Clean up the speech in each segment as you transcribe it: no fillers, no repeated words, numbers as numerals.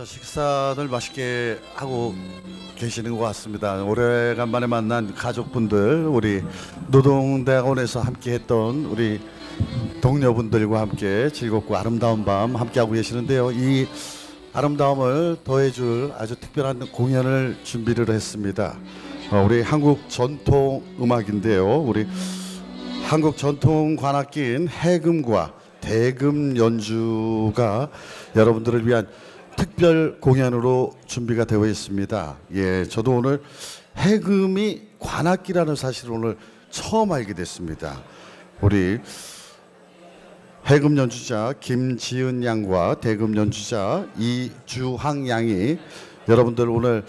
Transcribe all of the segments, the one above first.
자, 식사를 맛있게 하고 계시는 것 같습니다. 오래간만에 만난 가족분들, 우리 노동대학원에서 함께했던 우리 동료분들과 함께 즐겁고 아름다운 밤 함께하고 계시는데요. 이 아름다움을 더해줄 아주 특별한 공연을 준비를 했습니다. 우리 한국 전통 음악인데요. 우리 한국 전통 관악기인 해금과 대금 연주가 여러분들을 위한 특별 공연으로 준비가 되어 있습니다. 예, 저도 오늘 해금이 관악기라는 사실을 오늘 처음 알게 됐습니다. 우리 해금 연주자 김지은 양과 대금 연주자 이주황 양이 여러분들 오늘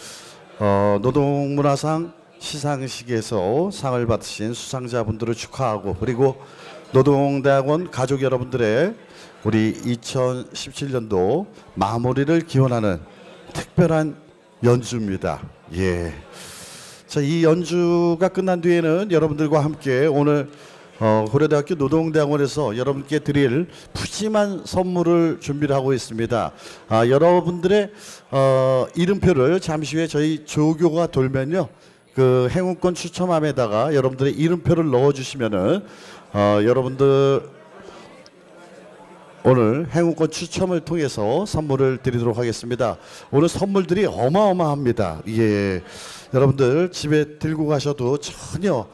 노동문화상 시상식에서 상을 받으신 수상자분들을 축하하고, 그리고 노동대학원 가족 여러분들의 우리 2017년도 마무리를 기원하는 특별한 연주입니다. 예. 자, 이 연주가 끝난 뒤에는 여러분들과 함께 오늘 고려대학교 노동대학원에서 여러분께 드릴 푸짐한 선물을 준비를 하고 있습니다. 여러분들의 이름표를 잠시 후에 저희 조교가 돌면요, 그 행운권 추첨함에다가 여러분들의 이름표를 넣어주시면은 여러분들 오늘 행운권 추첨을 통해서 선물을 드리도록 하겠습니다. 오늘 선물들이 어마어마합니다. 예, 여러분들 집에 들고 가셔도 전혀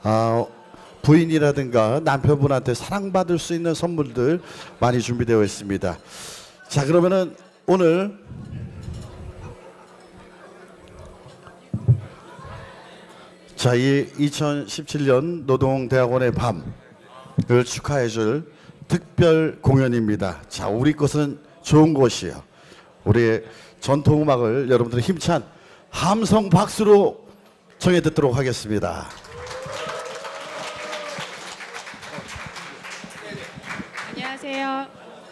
부인이라든가 남편분한테 사랑받을 수 있는 선물들 많이 준비되어 있습니다. 자, 그러면은 오늘 자, 이 2017년 노동대학원의 밤을 축하해줄 특별 공연입니다. 자, 우리 것은 좋은 것이요. 우리의 전통음악을 여러분들의 힘찬 함성 박수로 청해 듣도록 하겠습니다. 안녕하세요.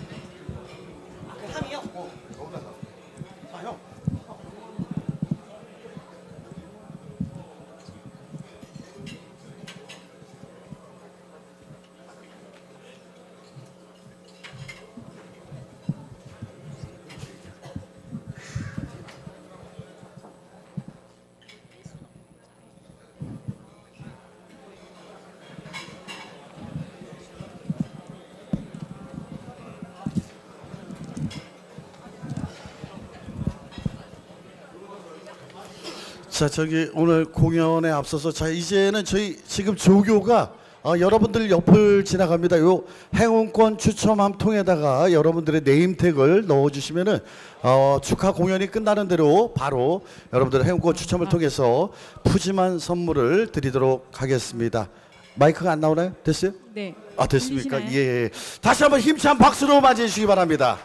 자, 저기 오늘 공연에 앞서서 자, 이제는 저희 지금 조교가 여러분들 옆을 지나갑니다. 요 행운권 추첨함 통에다가 여러분들의 네임택을 넣어주시면은 축하 공연이 끝나는 대로 바로 여러분들의 행운권 추첨을 통해서 푸짐한 선물을 드리도록 하겠습니다. 마이크가 안 나오나요? 됐어요? 네. 됐습니까? 들리시나요? 예. 다시 한번 힘찬 박수로 맞이해 주시기 바랍니다.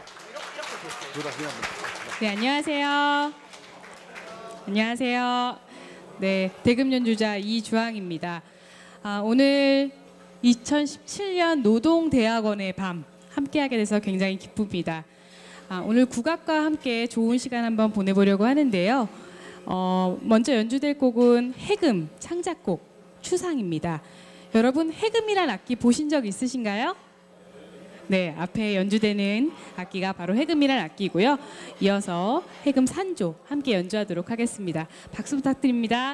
네, 안녕하세요. 안녕하세요. 네, 대금 연주자 이주황입니다. 오늘 2017년 노동대학원의 밤 함께하게 돼서 굉장히 기쁩니다. 오늘 국악과 함께 좋은 시간 한번 보내보려고 하는데요. 먼저 연주될 곡은 해금 창작곡 추상입니다. 여러분, 해금이란 악기 보신 적 있으신가요? 네, 앞에 연주되는 악기가 바로 해금이란 악기고요. 이어서 해금 산조 함께 연주하도록 하겠습니다. 박수 부탁드립니다.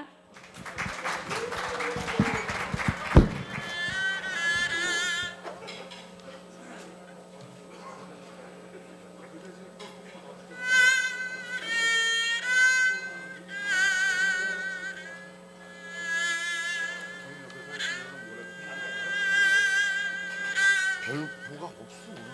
별 뭐가 없어 오늘.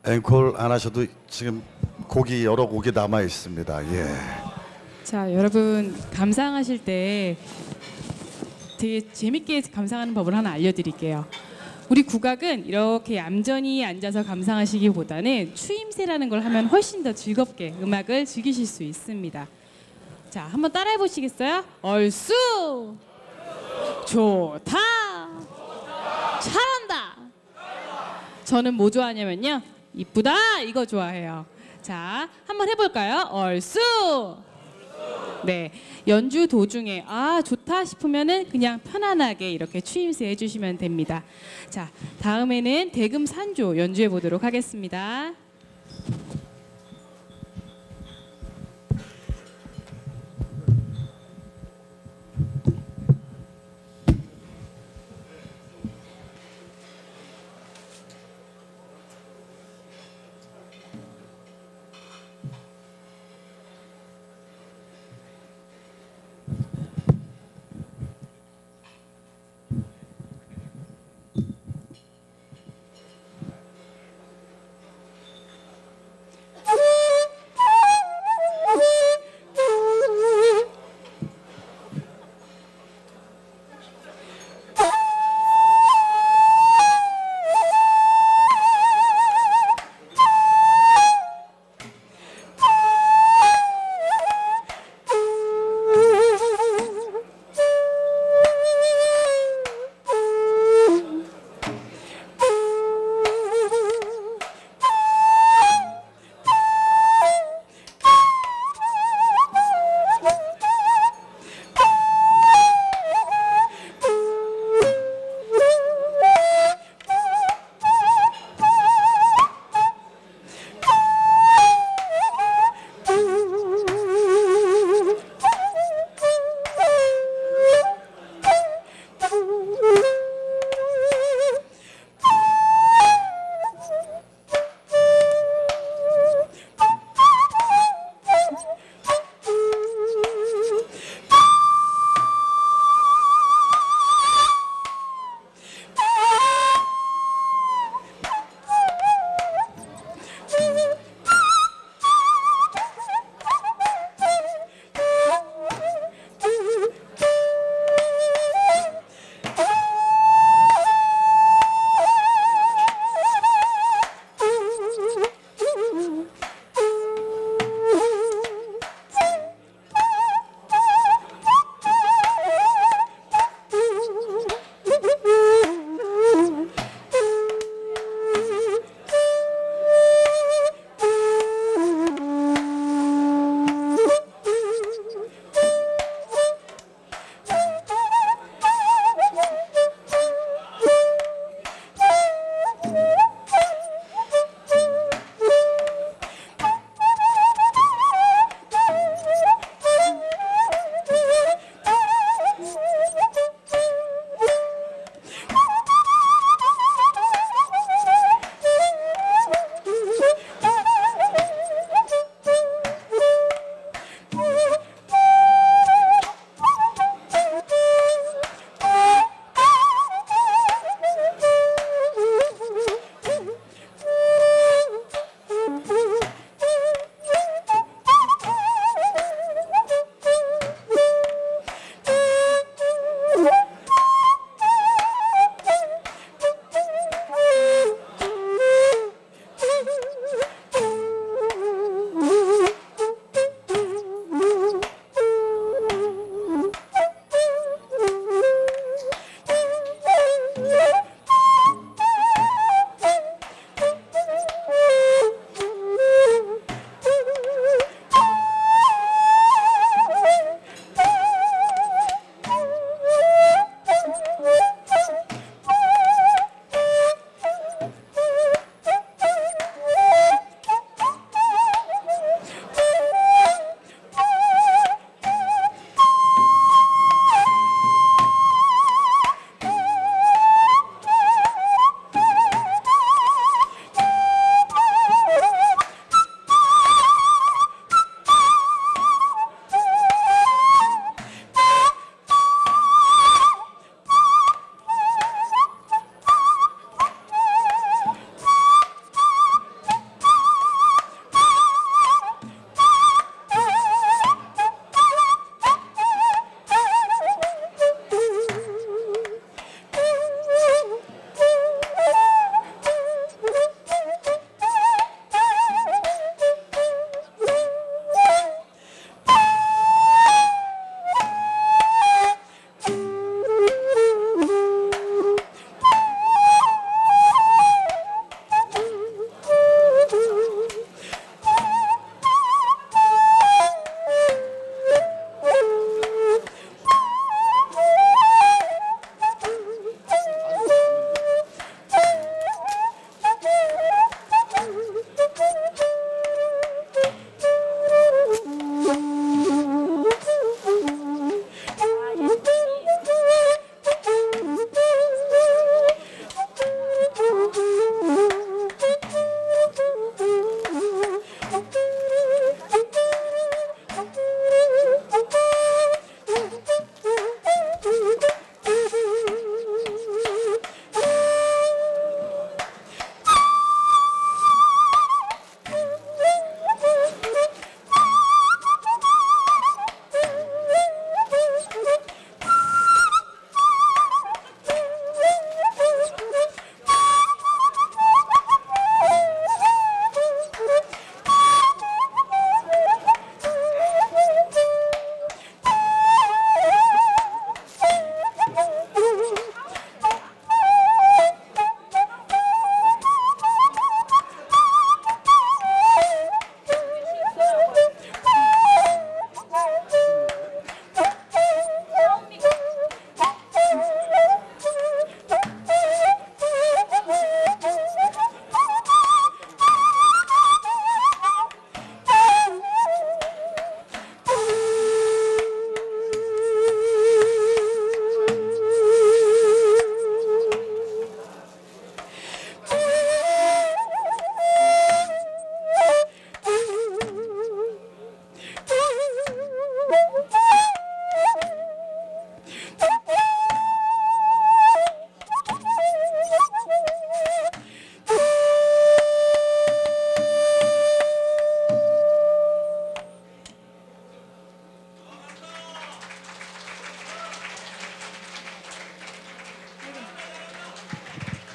앵콜 안 하셔도 지금 곡이 여러 곡이 남아 있습니다. 예. 자, 여러분 감상하실 때 되게 재밌게 감상하는 법을 하나 알려드릴게요. 우리 국악은 이렇게 얌전히 앉아서 감상하시기보다는 추임새라는 걸 하면 훨씬 더 즐겁게 음악을 즐기실 수 있습니다. 자, 한번 따라해 보시겠어요? 얼쑤, 좋다, 잘한다. 저는 뭐 좋아하냐면요, 이쁘다 이거 좋아해요. 자, 한번 해볼까요? 얼쑤. 네, 연주 도중에 아 좋다 싶으면은 그냥 편안하게 이렇게 추임새 해주시면 됩니다. 자, 다음에는 대금 산조 연주해 보도록 하겠습니다.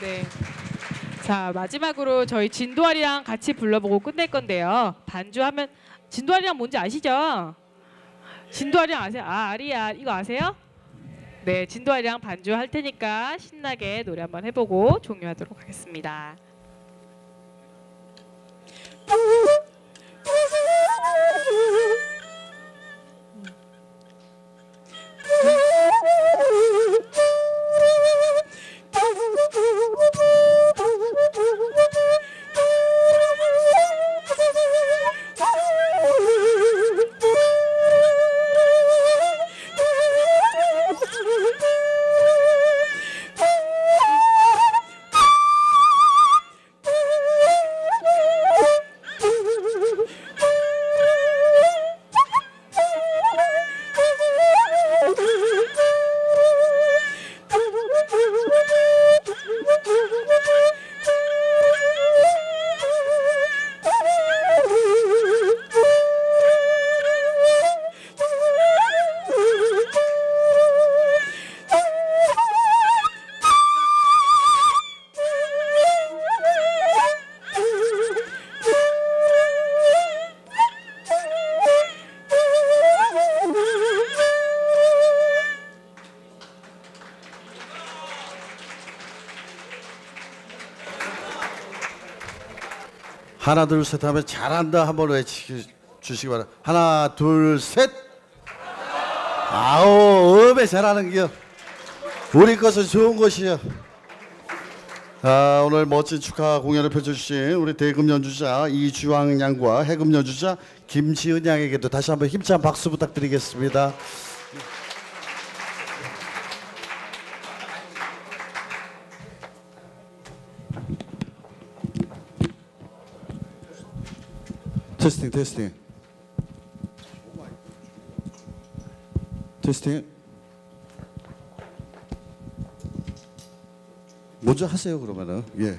네. 자, 마지막으로 저희 진도아리랑 같이 불러보고 끝낼 건데요. 반주하면 진도아리랑 뭔지 아시죠? 진도아리랑 아세요? 아, 아리야 이거 아세요? 네, 진도아리랑 반주할 테니까 신나게 노래 한번 해보고 종료하도록 하겠습니다. 하나 둘 셋 하면 잘한다 한번 외치시기 바랍니다. 하나 둘 셋. 아우 음에 잘하는 겨. 우리 것은 좋은 것이요. 오늘 멋진 축하 공연을 펼쳐주신 우리 대금 연주자 이주황 양과 해금 연주자 김지은 양에게도 다시 한번 힘찬 박수 부탁드리겠습니다. 테스팅. 먼저 하세요 그러면은. 예.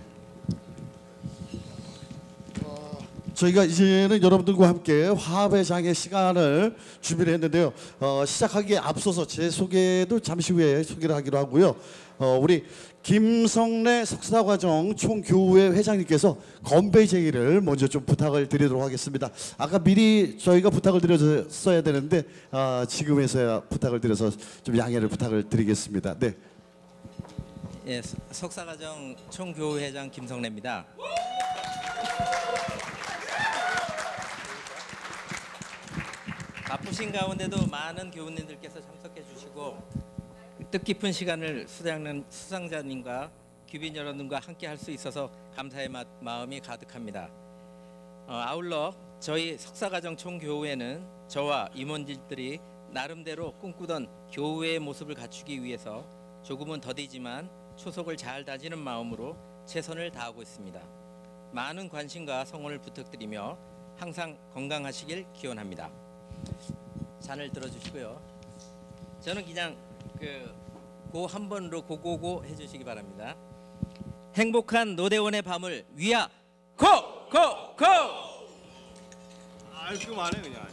저희가 이제는 여러분들과 함께 화합의 장의 시간을 준비를 했는데요. 시작하기에 앞서서 제 소개도 잠시 후에 소개를 하기로 하고요. 우리 김성래 석사과정 총교우회 회장님께서 건배 제의를 먼저 좀 부탁을 드리도록 하겠습니다. 아까 미리 저희가 부탁을 드렸어야 되는데 지금에서야 부탁을 드려서 좀 양해를 부탁을 드리겠습니다. 네. 예, 석사과정 총교우회 회장 김성래입니다. 바쁘신 가운데도 많은 교우님들께서 참석해 주시고 뜻깊은 시간을 수상자님과 귀빈 여러분과 함께 할 수 있어서 감사의 마음이 가득합니다. 아울러 저희 석사과정 총교우회는 저와 임원진들이 나름대로 꿈꾸던 교우회의 모습을 갖추기 위해서 조금은 더디지만 초석을 잘 다지는 마음으로 최선을 다하고 있습니다. 많은 관심과 성원을 부탁드리며 항상 건강하시길 기원합니다. 잔을 들어주시고요. 저는 그냥 고 한 번으로 고고고 해주시기 바랍니다. 행복한 노대원의 밤을 위하 고고고. 그만해 그냥.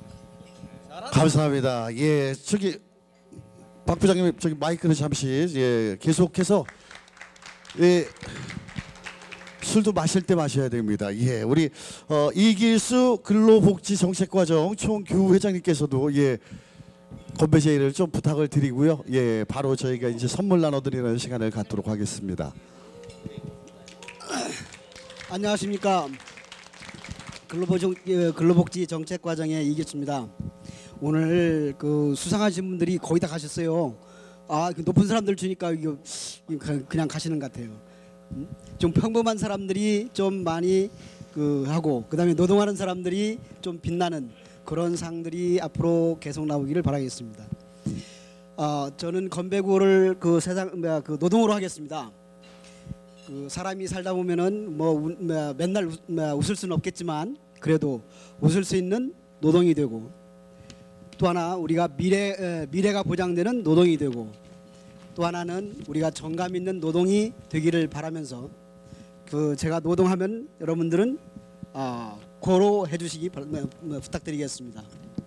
감사합니다. 예, 저기 박 부장님 저기 마이크를 잠시 계속해서 술도 마실 때 마셔야 됩니다. 예, 우리 이길수 근로복지정책과정 총교우회장님께서도 건배 제의를 좀 부탁을 드리고요. 예, 바로 저희가 이제 선물 나눠드리는 시간을 갖도록 하겠습니다. 안녕하십니까. 근로복지정책과정의 이길수입니다. 오늘 수상하신 분들이 거의 다 가셨어요. 높은 사람들 주니까 이거 그냥 가시는 것 같아요. 좀 평범한 사람들이 좀 많이 하고 그다음에 노동하는 사람들이 좀 빛나는 그런 상들이 앞으로 계속 나오기를 바라겠습니다. 저는 건배구를 노동으로 하겠습니다. 사람이 살다 보면은 맨날 웃을 수는 없겠지만 그래도 웃을 수 있는 노동이 되고 또 하나 우리가 미래가 보장되는 노동이 되고 또 하나는 우리가 정감 있는 노동이 되기를 바라면서 제가 노동하면 여러분들은 고로 해주시기 부탁드리겠습니다.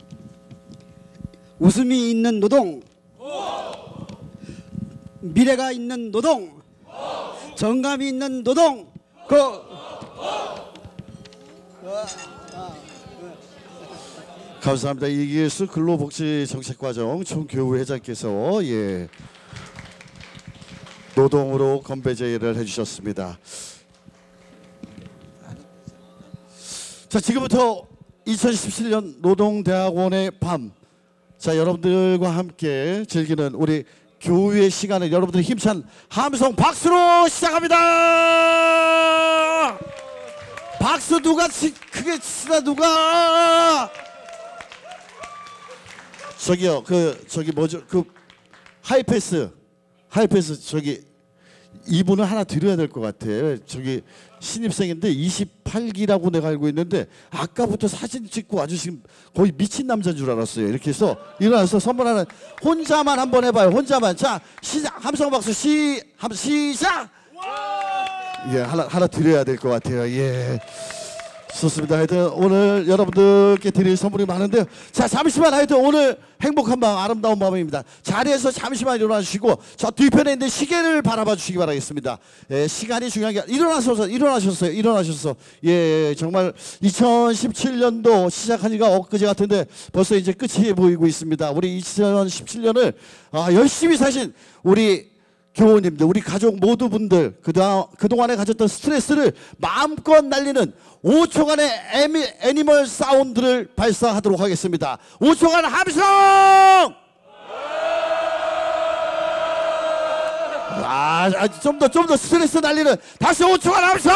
웃음이 있는 노동, 미래가 있는 노동, 정감이 있는 노동 감사합니다. 이기수 근로복지정책과정 총교우회장께서 노동으로 건배 제의를 해주셨습니다. 자, 지금부터 2017년 노동대학원의 밤, 자, 여러분들과 함께 즐기는 우리 교우의 시간을 여러분들의 힘찬 함성 박수로 시작합니다. 박수 누가 크게 치다 누가. 저기요, 저기 뭐죠? 하이패스 저기 이분은 하나 드려야 될 것 같아. 저기 신입생인데 28기라고 내가 알고 있는데 아까부터 사진 찍고 아주 지금 거의 미친 남자인 줄 알았어요. 이렇게 해서 일어나서 선물하는 혼자만 한번 해봐요. 혼자만. 자, 시작. 함성 박수 시작. 예, 하나 드려야 될 것 같아요. 예. 좋습니다. 하여튼 오늘 여러분들께 드릴 선물이 많은데요. 자, 잠시만 하여튼 오늘 행복한 밤, 아름다운 밤입니다. 자리에서 잠시만 일어나 주시고 저 뒤편에 있는 시계를 바라봐 주시기 바라겠습니다. 예, 시간이 중요한 게 일어나셨어요. 예, 정말 2017년도 시작한 지가 엊그제 같은데 벌써 이제 끝이 보이고 있습니다. 우리 2017년을 열심히 사신 우리 교우님들, 우리 가족 모두 분들 그동안에 가졌던 스트레스를 마음껏 날리는 5초간의 애니멀 사운드를 발사하도록 하겠습니다. 5초간 함성! 좀 더 스트레스 날리는 다시 5초간 함성!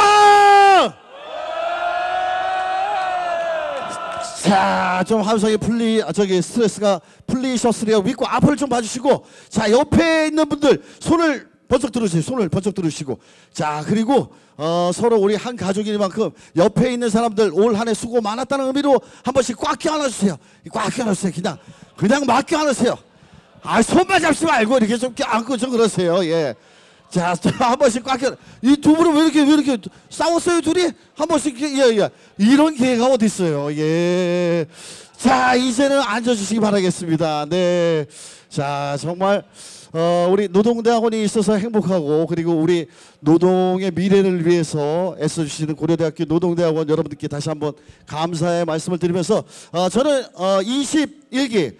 자, 좀 함성이 스트레스가 풀리셨으리라고 믿고 앞을 좀 봐주시고, 자, 옆에 있는 분들 손을 번쩍 들으시고, 자, 그리고 서로 우리 한 가족이니만큼 옆에 있는 사람들 올 한 해 수고 많았다는 의미로 한 번씩 꽉 껴안아주세요. 그냥 막 껴안으세요. 손만 잡지 말고 이렇게 좀 껴안고 좀 그러세요. 예. 자, 한 번씩 꽉 껴. 이 두 분은 왜 이렇게 싸웠어요, 둘이? 한 번씩, 예. 이런 기회가 어디 있어요. 예. 자, 이제는 앉아주시기 바라겠습니다. 네. 자, 정말, 우리 노동대학원이 있어서 행복하고, 그리고 우리 노동의 미래를 위해서 애써주시는 고려대학교 노동대학원 여러분들께 다시 한번 감사의 말씀을 드리면서, 저는 21기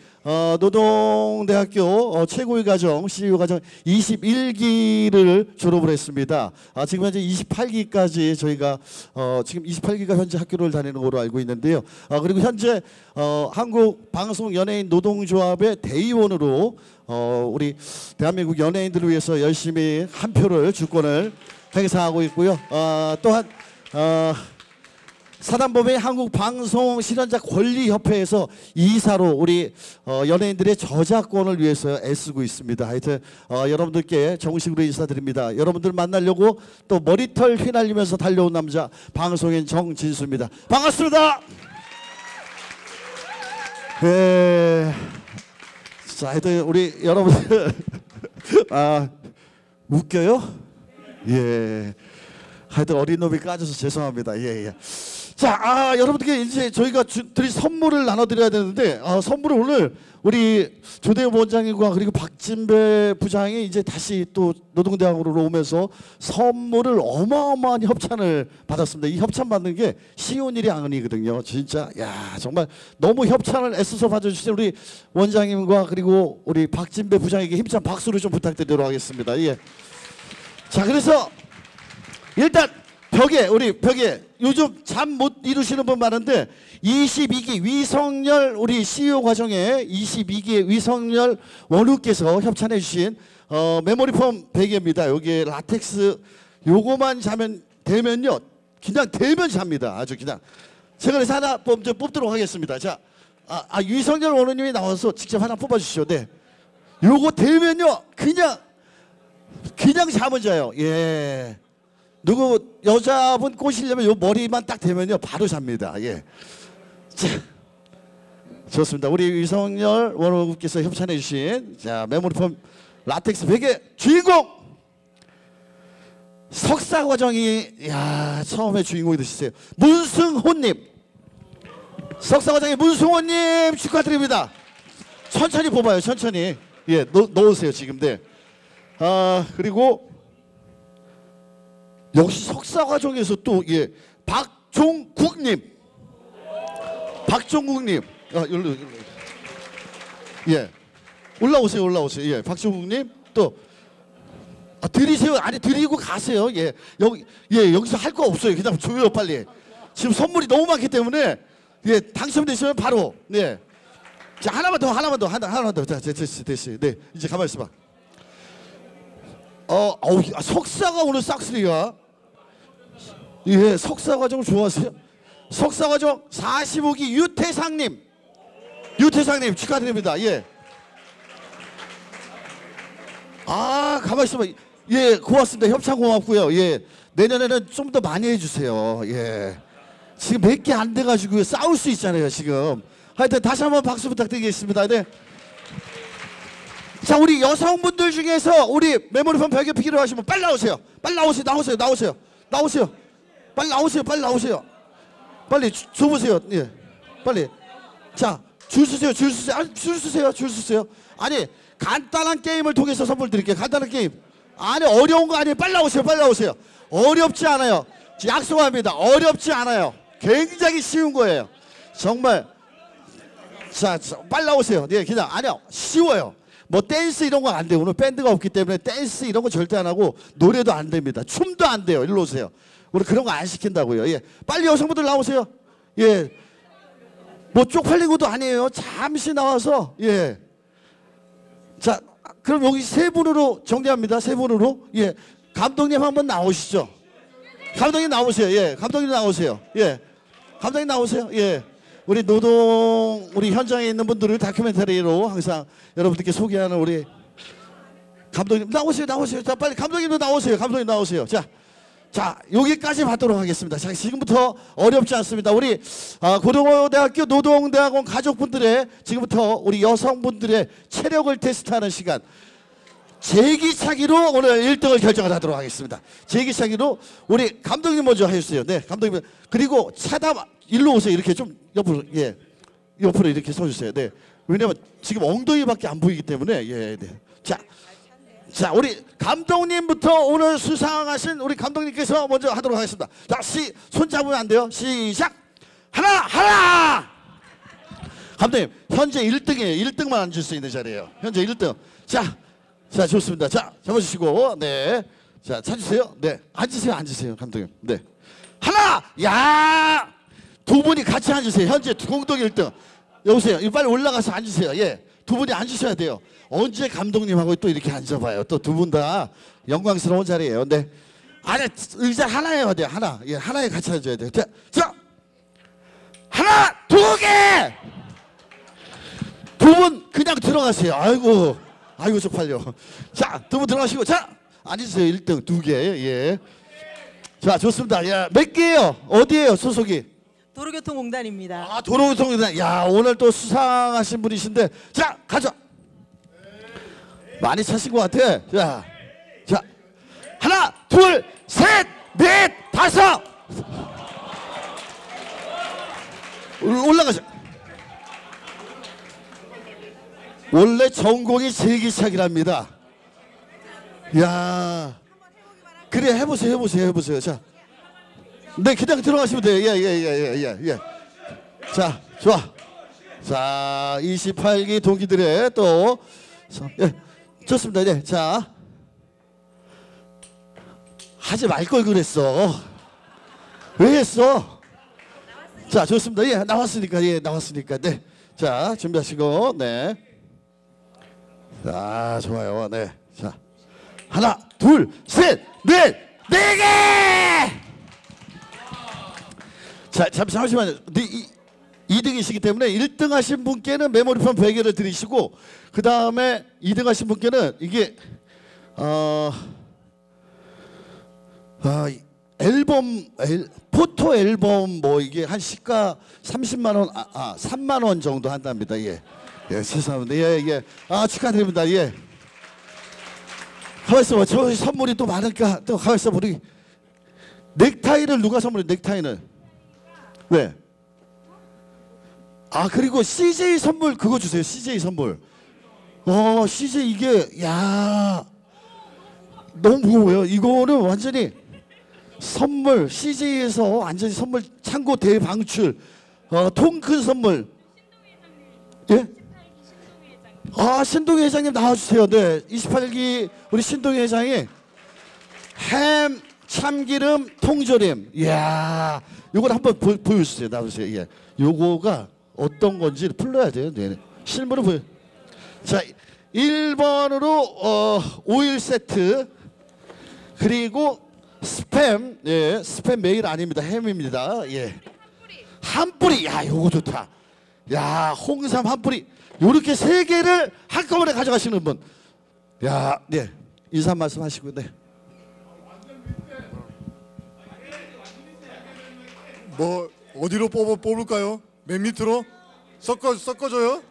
노동대학교 최고위 과정, CU 과정 21기를 졸업을 했습니다. 지금 현재 28기까지 저희가 지금 28기가 현재 학교를 다니는 걸로 알고 있는데요. 그리고 현재 한국방송연예인 노동조합의 대의원으로 우리 대한민국 연예인들을 위해서 열심히 한 표를 주권을 행사하고 있고요. 또한 사단법인 한국방송실현자권리협회에서 이사로 우리 연예인들의 저작권을 위해서 애쓰고 있습니다. 하여튼 여러분들께 정식으로 인사드립니다. 여러분들 만나려고 또 머리털 휘날리면서 달려온 남자 방송인 정진수입니다. 반갑습니다. 네. 자, 하여튼 우리 여러분들 웃겨요? 예. 하여튼 어린 놈이 까져서 죄송합니다. 예. 자, 여러분들께 이제 저희가 드릴 선물을 나눠드려야 되는데, 선물을 오늘 우리 조대엽 원장님과 그리고 박진배 부장이 이제 다시 또 노동대학으로 오면서 선물을 어마어마한 협찬을 받았습니다. 이 협찬 받는 게 쉬운 일이 아니거든요. 진짜, 야, 정말 너무 협찬을 애써서 받아주신 우리 원장님과 그리고 우리 박진배 부장에게 힘찬 박수를 좀 부탁드리도록 하겠습니다. 예. 자, 그래서 일단 우리 벽에 요즘 잠 못 이루시는 분 많은데 22기 위성열 우리 CEO 과정에 22기의 위성열 원우께서 협찬해 주신 메모리 폼 베개입니다. 여기에 라텍스 요거만 되면요 그냥 되면 잡니다. 아주 그냥 제가 그래서 하나 뽑도록 하겠습니다. 자, 위성열 원우님이 나와서 직접 하나 뽑아주시죠. 네, 요거 되면요 그냥 잠은 자요. 예. 누구 여자분 꼬시려면 요 머리만 딱 대면요 바로 잡니다. 예. 자, 좋습니다. 우리 위성열 원호국께서 협찬해 주신 자 메모리폼 라텍스 베개 주인공 석사 과정이 처음에 주인공이 되셨어요. 문승호님 석사 과정의 문승호님 축하드립니다. 천천히 뽑아요. 천천히. 예, 넣으세요 지금. 네. 그리고 역시 석사 과정에서 또 예, 박종국님. 박종국님. 여기로. 예. 올라오세요. 예. 박종국님 또 드리세요. 아니 드리고 가세요. 예. 여기서 할 거 없어요. 그냥 줘요, 빨리. 지금 선물이 너무 많기 때문에 예, 당첨되시면 바로 네. 자, 하나만 더. 자, 됐어요. 네. 이제 가만히 있어 봐. 석사가 오늘 싹쓸이가. 예, 석사 과정 좋아하세요? 석사 과정 45기 유태상님 축하드립니다. 예. 가만히 있어봐. 예, 고맙습니다. 협찬 고맙고요. 예, 내년에는 좀 더 많이 해주세요. 예. 지금 몇 개 안 돼가지고 싸울 수 있잖아요, 지금. 하여튼 다시 한번 박수 부탁드리겠습니다. 네. 자, 우리 여성분들 중에서 우리 메모리폼 발견 필요하시면 빨리 나오세요. 나오세요. 빨리 줘보세요. 예, 빨리. 자, 줄 쓰세요. 아니, 줄 쓰세요. 아니, 간단한 게임을 통해서 선물 드릴게요. 간단한 게임. 아니, 어려운 거 아니에요. 빨리 나오세요. 어렵지 않아요. 약속합니다. 어렵지 않아요. 굉장히 쉬운 거예요. 정말. 자, 빨리 나오세요. 네, 그냥 아니요, 쉬워요. 뭐 댄스 이런 거 안 돼요. 오늘 밴드가 없기 때문에 댄스 이런 거 절대 안 하고 노래도 안 됩니다. 춤도 안 돼요. 일로 오세요. 우리 그런 거 안 시킨다고요. 예, 빨리 여성분들 나오세요. 예, 뭐 쪽팔린 것도 아니에요. 잠시 나와서 예. 자, 그럼 여기 세 분으로 정리합니다. 세 분으로. 예, 감독님 한번 나오시죠. 감독님 나오세요. 예, 감독님 나오세요. 예, 감독님 나오세요. 예. 우리 우리 현장에 있는 분들을 다큐멘터리로 항상 여러분들께 소개하는 우리 감독님 나오세요. 자, 빨리 감독님도 나오세요. 자, 여기까지 받도록 하겠습니다. 자, 지금부터 어렵지 않습니다. 우리 고등어대학교 노동대학원 가족분들의 지금부터 우리 여성분들의 체력을 테스트하는 시간. 제기차기로 오늘 1등을 결정을 하도록 하겠습니다. 제기차기로 우리 감독님 먼저 해주세요. 네, 감독님. 그리고 차담 일로 오세요. 이렇게 좀 옆으로, 예, 옆으로 이렇게 서주세요. 네, 왜냐면 지금 엉덩이밖에 안 보이기 때문에 예, 네. 자, 우리 감독님부터 오늘 수상하신 우리 감독님께서 먼저 하도록 하겠습니다. 자, 손 잡으면 안 돼요. 시작. 하나. 감독님 현재 1등이에요. 1등만 앉을 수 있는 자리예요. 현재 1등. 자, 좋습니다. 자, 잡아주시고, 네. 자, 찾으세요. 네. 앉으세요, 감독님. 네. 하나! 야! 두 분이 같이 앉으세요. 현재 공동 1등. 여보세요. 이거 빨리 올라가서 앉으세요. 예. 두 분이 앉으셔야 돼요. 언제 감독님하고 또 이렇게 앉아봐요. 또 두 분 다 영광스러운 자리예요. 네. 아니, 의자 하나여야 돼요. 하나. 예, 하나에 같이 앉아야 돼요. 자! 하나! 2개! 두 분 그냥 들어가세요. 아이고 쪽팔려. 자, 두 분 들어가시고, 자, 앉으세요. 1등 2개. 예. 자, 좋습니다. 야, 몇 개예요? 어디예요? 소속이? 도로교통공단입니다. 도로교통공단. 야, 오늘 또 수상하신 분이신데, 자, 가자. 많이 차신 것 같아. 자, 하나, 둘, 셋, 넷, 다섯. 올라가자. 원래 전공이 제기차기랍니다. 야, 그래 해보세요. 자, 네, 그냥 들어가시면 돼요. 예. 자, 좋아. 자, 28기 동기들의 또 예, 좋습니다. 네, 자, 하지 말 걸 그랬어. 왜 했어? 자, 좋습니다. 예, 나왔으니까. 네, 자, 준비하시고, 네. 자, 좋아요. 네. 자, 하나, 둘, 셋, 넷, 4개! 자, 잠시만요. 2등이시기 때문에 1등 하신 분께는 메모리폼 100개를 드리시고, 그 다음에 2등 하신 분께는 이게 포토 앨범 뭐 이게 한 시가 30만 원, 3만 원 정도 한답니다. 예. 예, 죄송합니다. 예. 축하드립니다. 예. 가만있어 봐. 저 선물이 또 많으니까 또 가만있어 봐. 우리 넥타이를 누가 선물해? 넥타이는 왜? 그리고 CJ 선물 그거 주세요. CJ 선물. CJ 이게 야 너무 무거워요. 이거는 완전히 선물 CJ에서 완전히 선물 창고 대방출 통 큰 선물. 예? 아, 신동희 회장님 나와주세요. 네, 28기 우리 신동희 회장이 햄 참기름 통조림. 이야, 요걸 한번 보여주세요. 나오세요. 예, 요거가 어떤 건지 풀러야 돼요. 네, 실물을 보여. 자, 1번으로 오일 세트, 그리고 스팸. 예, 스팸 메일 아닙니다. 햄입니다. 예, 한 뿌리. 야, 요거 좋다. 야, 홍삼 한 뿌리. 요렇게 세 개를 한꺼번에 가져가시는 분. 야, 네, 인사 말씀 하시고. 네. 뭐 어디로 뽑을까요? 맨 밑으로 섞어줘요?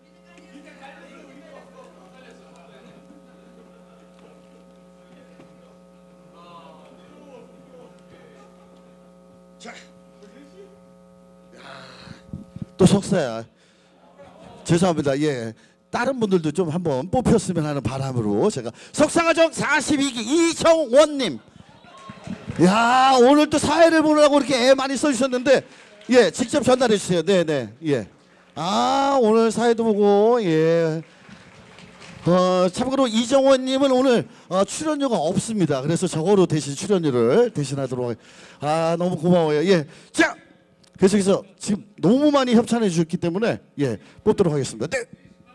또 석사야. 죄송합니다. 예, 다른 분들도 좀 한번 뽑혔으면 하는 바람으로 제가 석사과정 42기 이정원님. 야, 오늘 또 사회를 보느라고 이렇게 애 많이 써주셨는데, 예, 직접 전달해 주세요. 네네. 예. 아, 오늘 사회도 보고. 예. 참고로 이정원님은 오늘 출연료가 없습니다. 그래서 저거로 대신 출연료를 대신하도록. 아, 너무 고마워요. 예. 자, 계속해서 지금 너무 많이 협찬해 주셨기 때문에 예, 뽑도록 하겠습니다. 네.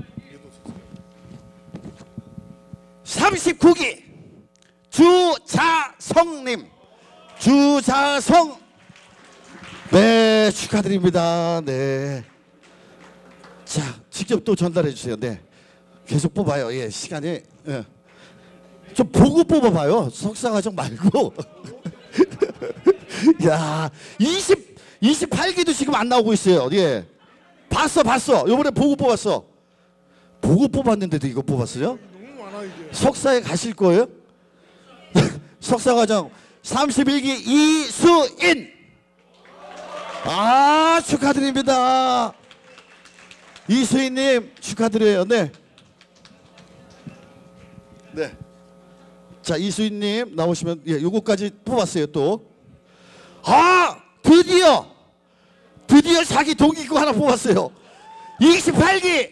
39기 주자성님. 주자성. 네, 축하드립니다. 네. 자, 직접 또 전달해 주세요. 네. 계속 뽑아요. 예, 시간이. 예. 좀 보고 뽑아봐요. 석사과정 말고. 야, 28기도 지금 안 나오고 있어요. 예. 봤어. 요번에 보고 뽑았어. 보고 뽑았는데도 이거 뽑았어요? 너무 많아 이게. 석사에 가실 거예요? 석사과정 31기 이수인. 아, 축하드립니다. 이수인님 축하드려요. 네. 네. 자, 이수인님 나오시면 예, 요거까지 뽑았어요 또. 아, 드디어 자기 동기고 하나 뽑았어요. 28기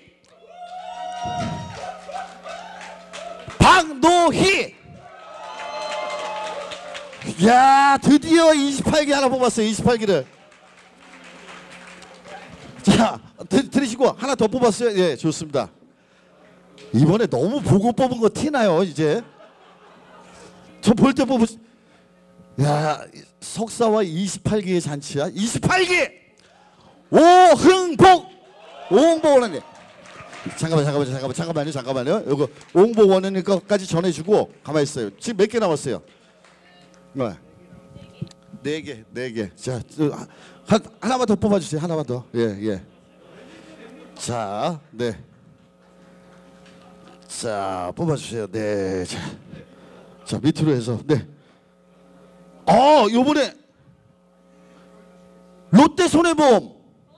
박노희. 야, 드디어 28기 하나 뽑았어요. 28기를. 자, 들으시고 하나 더 뽑았어요. 예, 좋습니다. 이번에 너무 보고 뽑은 거 티나요. 이제 저 볼 때 뽑으. 야, 석사와 28기의 잔치야. 28기 오흥복 원님. 잠깐만요. 이거 오흥복 원님 거까지 전해주고 가만히 있어요. 지금 몇 개 남았어요? 네 개. 자, 하나만 더 뽑아주세요. 하나만 더. 예. 자, 네. 자, 뽑아주세요. 네. 자, 밑으로 해서. 네. 요번에 롯데 손해보험.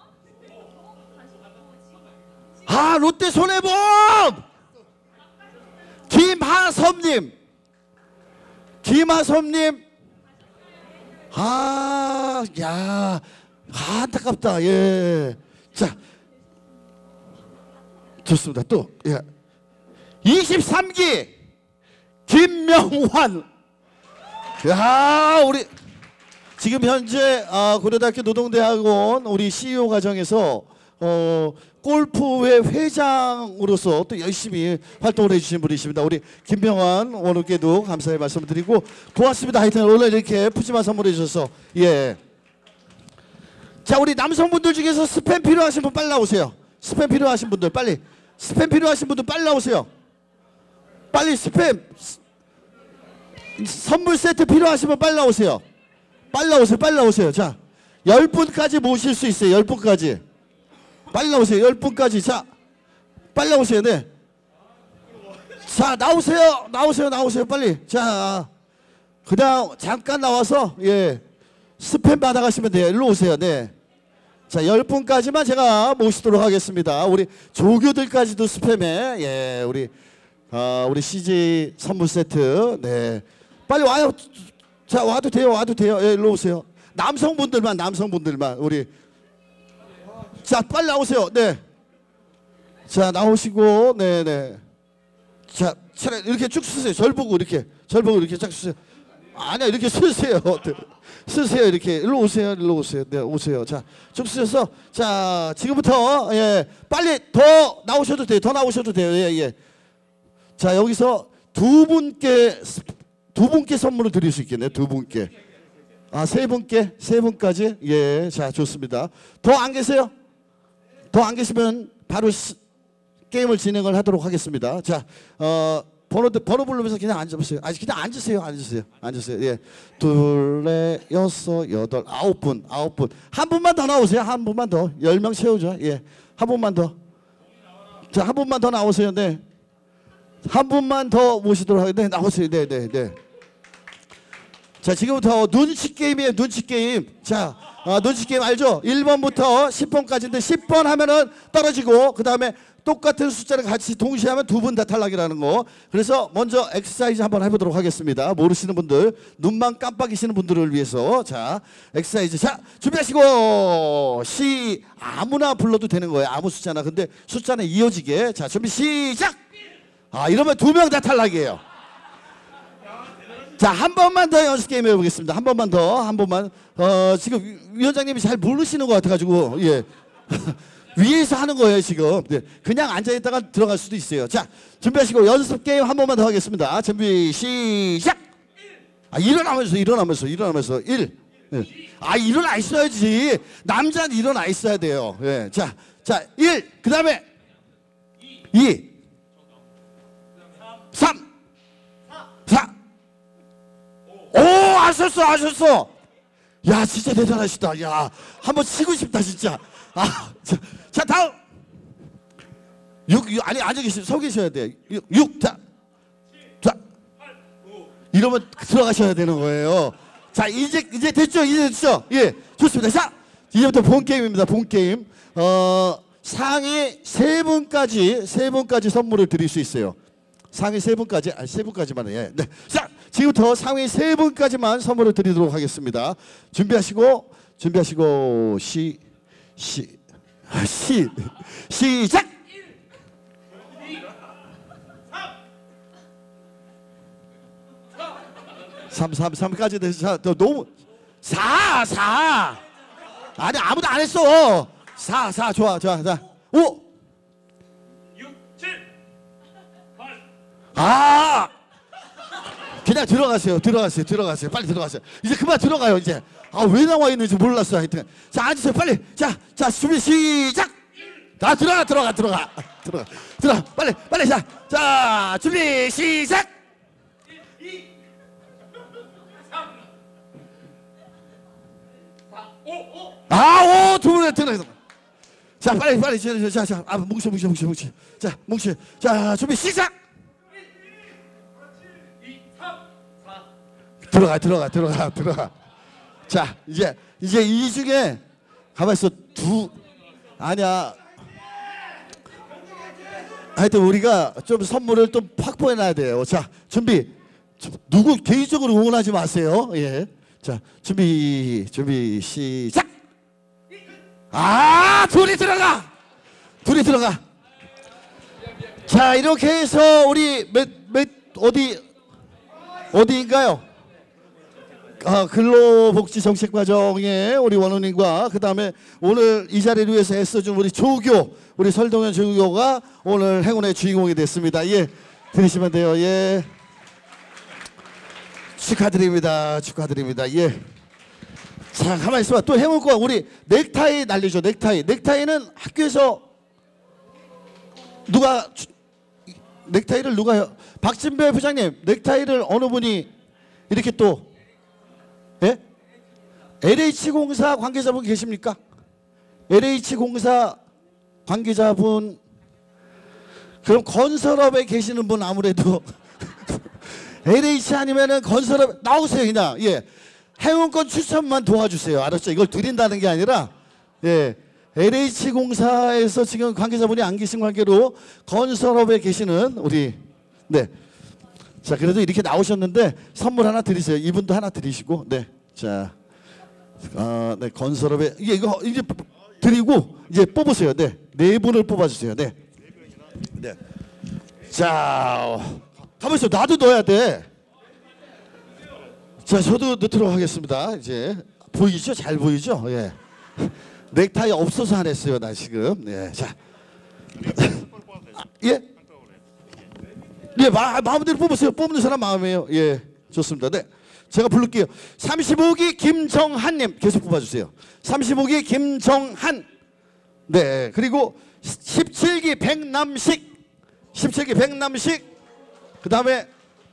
아, 롯데 손해보험. 김하섭님. 아, 야, 안타깝다. 예. 자, 좋습니다. 또, 예. 23기 김명환. 야, 우리 지금 현재 고려대학교 노동대학원 우리 CEO 과정에서 골프회 회장으로서 또 열심히 활동을 해주신 분이십니다. 우리 김명환 원우께도 감사의 말씀을 드리고 고맙습니다. 하여튼 오늘 이렇게 푸짐한 선물해 주셔서. 예. 자, 우리 남성분들 중에서 스팸 필요하신 분 빨리 나오세요. 스팸 필요하신 분들 빨리. 스팸 필요하신 분들 빨리 나오세요. 빨리 스팸 선물 세트 필요하신 분 빨리 나오세요. 빨리 나오세요. 자, 10분까지 모실 수 있어요. 10분까지. 빨리 나오세요. 10분까지. 자, 빨리 나오세요. 네. 자, 나오세요. 빨리. 자, 그냥 잠깐 나와서 예, 스팸 받아가시면 돼요. 일로 오세요. 네. 자, 10분까지만 제가 모시도록 하겠습니다. 우리 조교들까지도 스팸에 예, 우리 CJ 선물 세트. 네. 빨리 와요. 자, 와도 돼요, 와도 돼요. 예, 일로 오세요. 남성분들만, 우리. 자, 빨리 나오세요. 네. 자, 나오시고, 네네. 자, 차라리 이렇게 쭉 쓰세요. 절 보고 이렇게 쫙 쓰세요. 아니야, 이렇게 쓰세요. 네. 쓰세요, 이렇게. 일로 오세요. 네, 오세요. 자, 쭉 쓰셔서, 자, 지금부터, 예, 빨리 더 나오셔도 돼요. 예. 자, 여기서 두 분께 선물을 드릴 수 있겠네요. 두 분께. 아, 세 분까지? 예, 자, 좋습니다. 더 안 계세요? 더 안 계시면 바로 게임을 진행을 하도록 하겠습니다. 자, 번호 부르면서 그냥 앉아보세요. 아니, 그냥 앉으세요. 예. 둘, 넷, 여섯, 여덟, 아홉 분. 한 분만 더 나오세요. 한 분만 더. 10명 채우죠. 예. 한 분만 더. 자, 한 분만 더 나오세요. 네. 한 분만 더 모시도록 하겠습니다. 네, 나오세요. 네. 자, 지금부터 눈치 게임이에요. 눈치 게임. 자, 눈치 게임 알죠? 1번부터 10번까지인데 10번 하면은 떨어지고 그 다음에 똑같은 숫자를 같이 동시에 하면 두 분 다 탈락이라는 거. 그래서 먼저 엑서사이즈 한번 해보도록 하겠습니다. 모르시는 분들, 눈만 깜빡이시는 분들을 위해서. 자, 엑서사이즈. 자, 준비하시고 아무나 불러도 되는 거예요. 아무 숫자나. 근데 숫자는 이어지게. 자, 준비 시작. 아, 이러면 두 명 다 탈락이에요. 자, 한 번만 더 연습 게임 해보겠습니다. 한 번만. 지금 위원장님이 잘 모르시는 것 같아가지고, 예. 위에서 하는 거예요, 지금. 네. 그냥 앉아있다가 들어갈 수도 있어요. 자, 준비하시고 연습 게임 한 번만 더 하겠습니다. 준비, 시작! 아, 일어나면서. 1. 예. 아, 일어나 있어야지. 남자는 일어나 있어야 돼요. 예. 자, 1. 그 다음에 2. 3. 4. 오, 아셨어. 야, 진짜 대단하시다. 야, 한번 치고 싶다, 진짜. 아, 자, 다음. 6, 아니, 앉아 계시면 서 계셔야 돼. 6, 자. 이러면 들어가셔야 되는 거예요. 자, 이제 됐죠? 예, 좋습니다. 자, 이제부터 본 게임입니다. 본 게임. 상위 3분까지 선물을 드릴 수 있어요. 상위 3분까지, 아니 3분까지만 예. 네. 자, 지금부터 상위 3분까지만 선물을 드리도록 하겠습니다. 준비하시고 시작! 3까지 돼서 너무 4 아니 아무도 안 했어. 4 좋아. 자 5 6, 7, 8. 아, 그냥 들어가세요. 빨리 들어가세요. 이제 그만 들어가요. 이제 왜 나와 있는지 몰랐어. 하여튼 자, 앉으세요. 빨리. 자 준비 시작. 자, 들어가. 빨리. 자 준비 시작. 1, 2, 3, 4, 5. 두 분에 들어가. 자, 빨리. 자, 뭉쳐. 자, 뭉쳐. 자, 준비 시작. 1, 2, 3, 4. 들어가. 자, 이제 이 중에 가만 있어. 아니야. 하여튼 우리가 좀 선물을 좀 확보해 놔야 돼요. 자, 준비. 누구 개인적으로 응원하지 마세요. 예. 자, 준비 시작. 둘이 들어가. 자, 이렇게 해서 우리 어디인가요? 근로복지정책과정의 우리 원우님과 그 다음에 오늘 이 자리를 위해서 애써준 우리 조교, 우리 설동현 조교가 오늘 행운의 주인공이 됐습니다. 예, 들으시면 돼요. 예, 축하드립니다. 예. 자, 가만히 있어봐. 또 행운권 우리 넥타이 날리죠. 넥타이는 학교에서 넥타이를 누가 박진배 부장님, 넥타이를 어느 분이 이렇게 또 예? LH공사 관계자분 계십니까? LH공사 관계자분. 그럼 건설업에 계시는 분 아무래도 LH 아니면은 건설업 나오세요. 그냥 예, 행운권 추천만 도와주세요. 알았죠? 이걸 드린다는 게 아니라 예, LH공사에서 지금 관계자분이 안 계신 관계로 건설업에 계시는 우리 네. 자, 그래도 이렇게 나오셨는데 선물 하나 드리세요. 이분도 하나 드리시고, 네, 자, 네, 건설업에 이거 이제 드리고 이제 뽑으세요. 네, 네 분을 뽑아주세요. 네, 네, 자, 가만 있어. 나도 넣어야 돼. 자, 저도 넣도록 하겠습니다. 이제 보이죠? 잘 보이죠? 예. 넥타이 없어서 안 했어요, 나 지금. 네, 자, 예. 예, 마음대로 뽑으세요. 뽑는 사람 마음이에요. 예, 좋습니다. 네, 제가 부를게요. 35기 김정한님 계속 뽑아주세요. 35기 김정한. 네, 그리고 17기 백남식. 17기 백남식. 그 다음에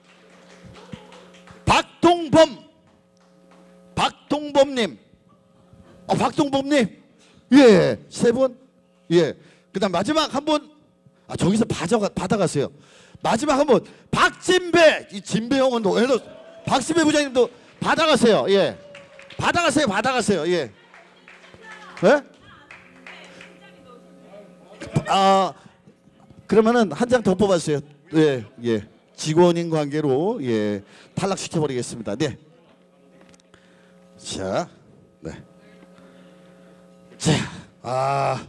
박동범님. 박동범님. 예, 세 분. 예, 그 다음 마지막 한 분. 저기서 받아가세요. 마지막 한 분 박진배. 이 진배 형은 박진배 부장님도 받아가세요. 예, 받아가세요. 예. 예? 그러면은 한 장 더 뽑아주세요. 예, 예. 직원인 관계로 예 탈락시켜 버리겠습니다. 네. 자, 네. 자,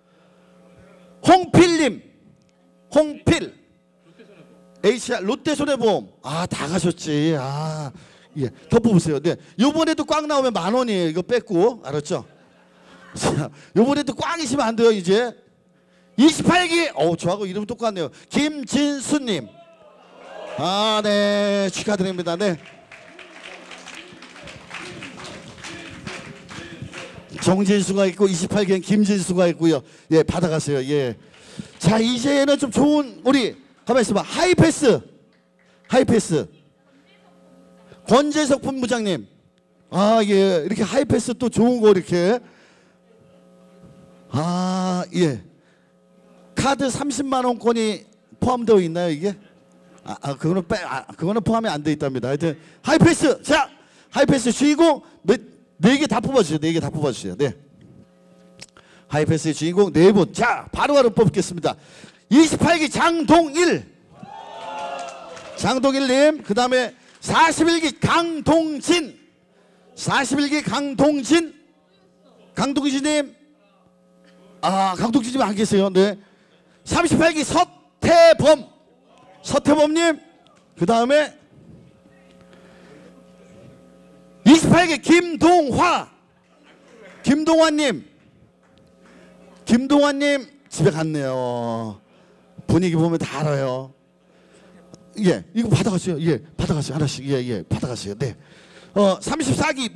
홍필님, 홍필. HR 롯데손해보험. 다 가셨지. 예, 더 뽑으세요. 네, 요번에도 꽉 나오면 10,000원이에요. 이거 뺏고, 알았죠? 자, 요번에도 꽉이시면 안 돼요. 이제 28기. 저하고 이름 똑같네요. 김진수님. 네, 축하드립니다. 네. 정진수가 있고 28기엔 김진수가 있고요. 예, 받아가세요. 예. 자, 이제는 좀 좋은 우리 가만 있어봐. 하이패스. 권재석 본부장님. 예, 이렇게 하이패스 또 좋은 거 이렇게. 예. 카드 30만 원권이 포함되어 있나요 이게? 그거는 포함이 안 돼 있답니다. 하여튼 하이패스. 자, 하이패스 주인공 네 개 다 뽑아주세요. 네 개 다 뽑아주세요. 네. 하이패스의 주인공 네 분. 자, 바로바로 뽑겠습니다. 28기 장동일님. 그 다음에 41기 강동진. 41기 강동진님. 강동진님 안 계세요. 네. 38기 서태범님. 그 다음에 28기 김동환님 집에 갔네요. 분위기 보면 다 알아요. 예, 이거 받아가세요. 예, 받아가세요. 하나씩. 예, 받아가세요. 네. 34기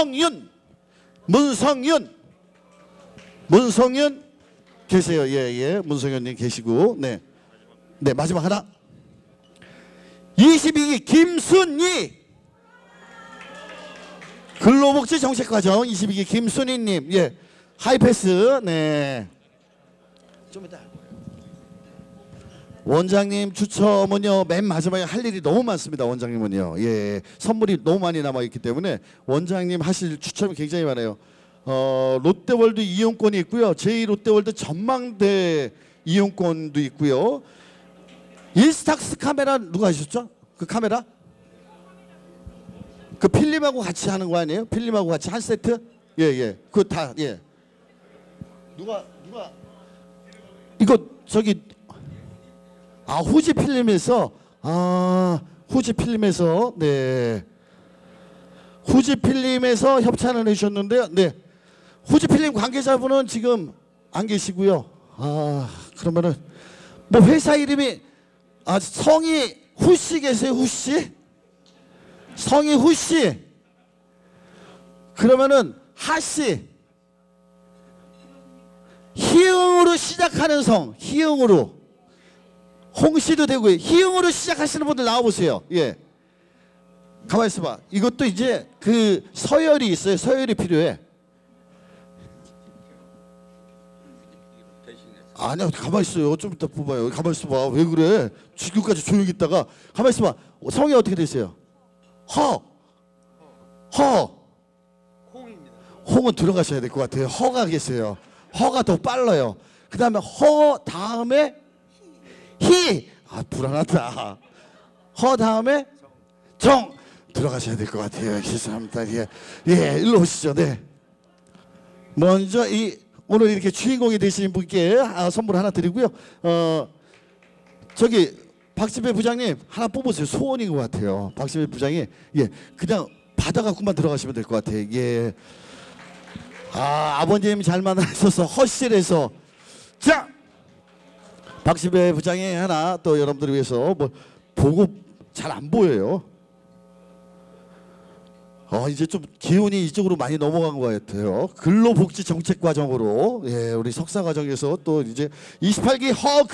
문성윤 계세요. 예, 문성윤님 계시고. 네, 마지막 하나. 22기 김순희. 근로복지 정책과정 22기 김순희님. 예, 하이패스. 네. 좀 이따 할 거예요. 원장님 추첨은요 맨 마지막에 할 일이 너무 많습니다. 원장님은요. 예, 선물이 너무 많이 남아 있기 때문에 원장님 하실 추첨이 굉장히 많아요. 롯데월드 이용권이 있고요. 제2롯데월드 전망대 이용권도 있고요. 인스탁스 카메라 누가 하셨죠? 그 카메라? 그 필름하고 같이 하는 거 아니에요? 필름하고 같이 한 세트? 예. 그거 다 예. 누가 이거 저기 후지 필름에서 네. 후지 필름에서 협찬을 해주셨는데요. 네. 후지 필름 관계자분은 지금 안 계시고요. 그러면은 뭐 회사 이름이 성이 후씨 계세요? 후씨? 성이 후씨. 그러면은 하씨. 희응으로 시작하는 성. 희응으로. 홍씨도 되고요. 희응으로 시작하시는 분들 나와보세요. 예. 가만히 있어봐. 이것도 이제 그 서열이 있어요. 서열이 필요해. 아니야, 가만히 있어요. 좀 이따 뽑아요. 가만히 있어봐. 왜 그래? 지금까지 조용히 있다가 가만히 있어봐. 성이 어떻게 되세요? 홍은 들어가셔야 될 것 같아요. 허가 계세요. 허가 더 빨라요. 그 다음에 다음에 희. 불안하다. 허 다음에 정 들어가셔야 될 것 같아요. 죄송합니다. 예, 예, 일로 오시죠. 네. 먼저 이 오늘 이렇게 주인공이 되신 분께 선물 하나 드리고요. 저기 박지배 부장님 하나 뽑으세요. 소원인 것 같아요. 박지배 부장이 예, 그냥 받아갖고만 들어가시면 될 것 같아요. 예. 아버님 잘 만나셔서 허실에서 자 박지배 부장이 하나 또 여러분들을 위해서 뭐 보고 잘 안 보여요. 이제 좀 기운이 이쪽으로 많이 넘어간 것 같아요. 근로복지 정책 과정으로 예, 우리 석사 과정에서 또 이제 28기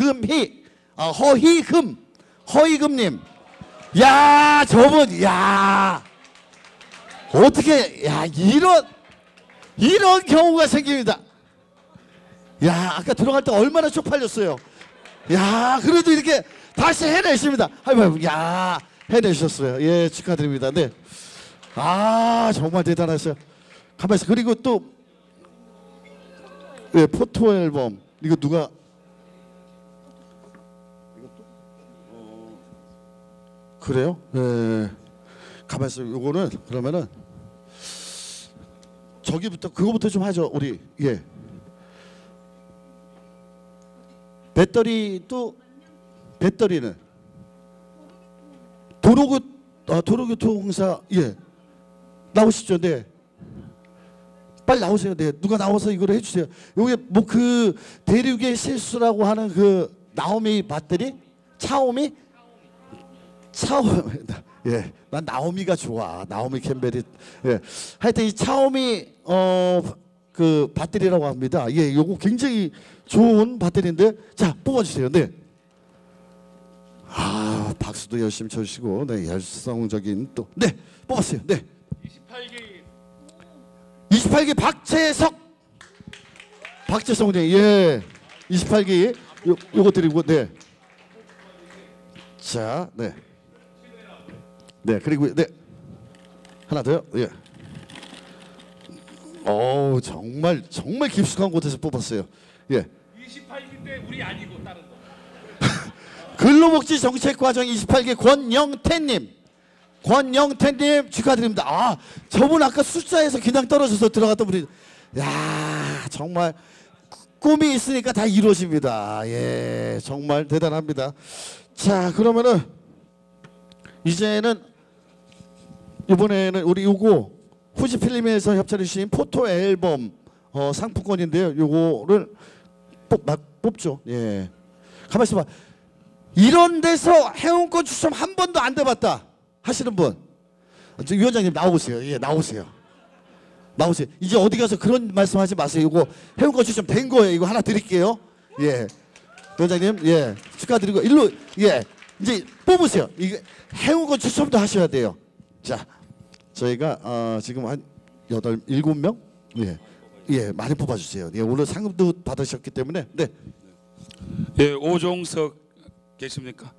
허희금님, 야 저분, 야 어떻게, 야 이런 경우가 생깁니다. 야 아까 들어갈 때 얼마나 쪽팔렸어요. 야 그래도 이렇게 다시 해내십니다. 아이고, 야 해내셨어요. 예 축하드립니다. 네. 정말 대단하셨어요. 가만히 있어. 그리고 또 예, 포토 앨범 이거 누가 그래요? 예. 가만히 있어. 요거는 그러면은 저기부터 그거부터 좀 하죠. 우리 예. 배터리는 도로교통공사 예. 나오시죠. 네. 빨리 나오세요. 네. 누가 나와서 이거를 해주세요. 요게 뭐 그 대륙의 실수라고 하는 그 나오미 배터리? 차오미? 예. 난 나오미가 좋아. 나오미 캠벨이. 예. 하여튼 이 차오미 그 배터리라고 합니다. 예. 요거 굉장히 좋은 배터리인데 자, 뽑아주세요. 네. 박수도 열심히 쳐주시고 네. 열성적인 또 네. 뽑았어요. 네. 28기 박재석님 예 28기 요거 드리고 네. 자 네. 네 그리고 네 하나 더요. 예. 정말 깊숙한 곳에서 뽑았어요. 예. 28기 때 우리 아니고 다른 거. 근로복지 정책과정 28기 권영태님 축하드립니다. 저분 아까 숫자에서 그냥 떨어져서 들어갔던 분이 야 정말 꿈이 있으니까 다 이루어집니다. 예 정말 대단합니다. 자 그러면은 이제는 이번에는 우리 요거 후지필름에서 협찬해 주신 포토 앨범 상품권인데요. 요거를 뽑죠. 예 가만 있어봐. 이런 데서 행운권 추첨 한 번도 안 돼봤다 하시는 분, 위원장님 나오세요. 예, 나오세요. 이제 어디 가서 그런 말씀하지 마세요. 이거 행운권 추첨 된 거예요. 이거 하나 드릴게요. 예, 위원장님, 예, 축하드리고 일로 예, 이제 뽑으세요. 이게 행운권 추첨도 하셔야 돼요. 자, 저희가 지금 한 7명, 예, 많이 뽑아주세요. 예, 오늘 상금도 받으셨기 때문에 네. 예, 오종석 계십니까?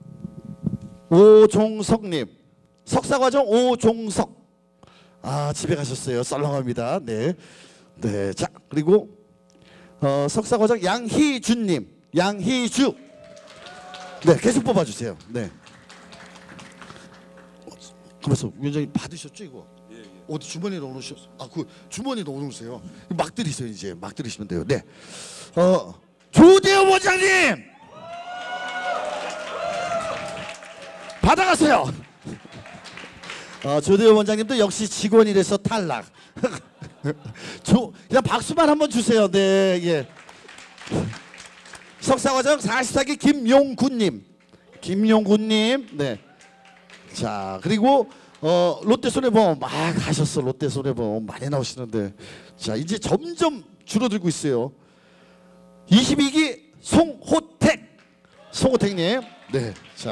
오종석님, 석사과정 오종석. 집에 가셨어요. 썰렁합니다. 네, 네. 자 그리고 석사과정 양희준님, 양희주. 네, 계속 뽑아주세요. 네. 그래서 위원장님 받으셨죠 이거? 예. 어디 주머니에 넣어놓으셨어요? 그 주머니에 넣어놓으세요. 막 들이세요. 이제 막 들이시면 돼요. 네. 조대호 원장님. 받아가세요. 조대호 원장님도 역시 직원이라서 탈락. 그냥 박수만 한번 주세요. 네, 예. 석사과정 44기 김용군님, 네. 자 그리고 롯데손해보험 가셨어. 롯데손해보험 많이 나오시는데 자 이제 점점 줄어들고 있어요. 22기 송호택님, 네.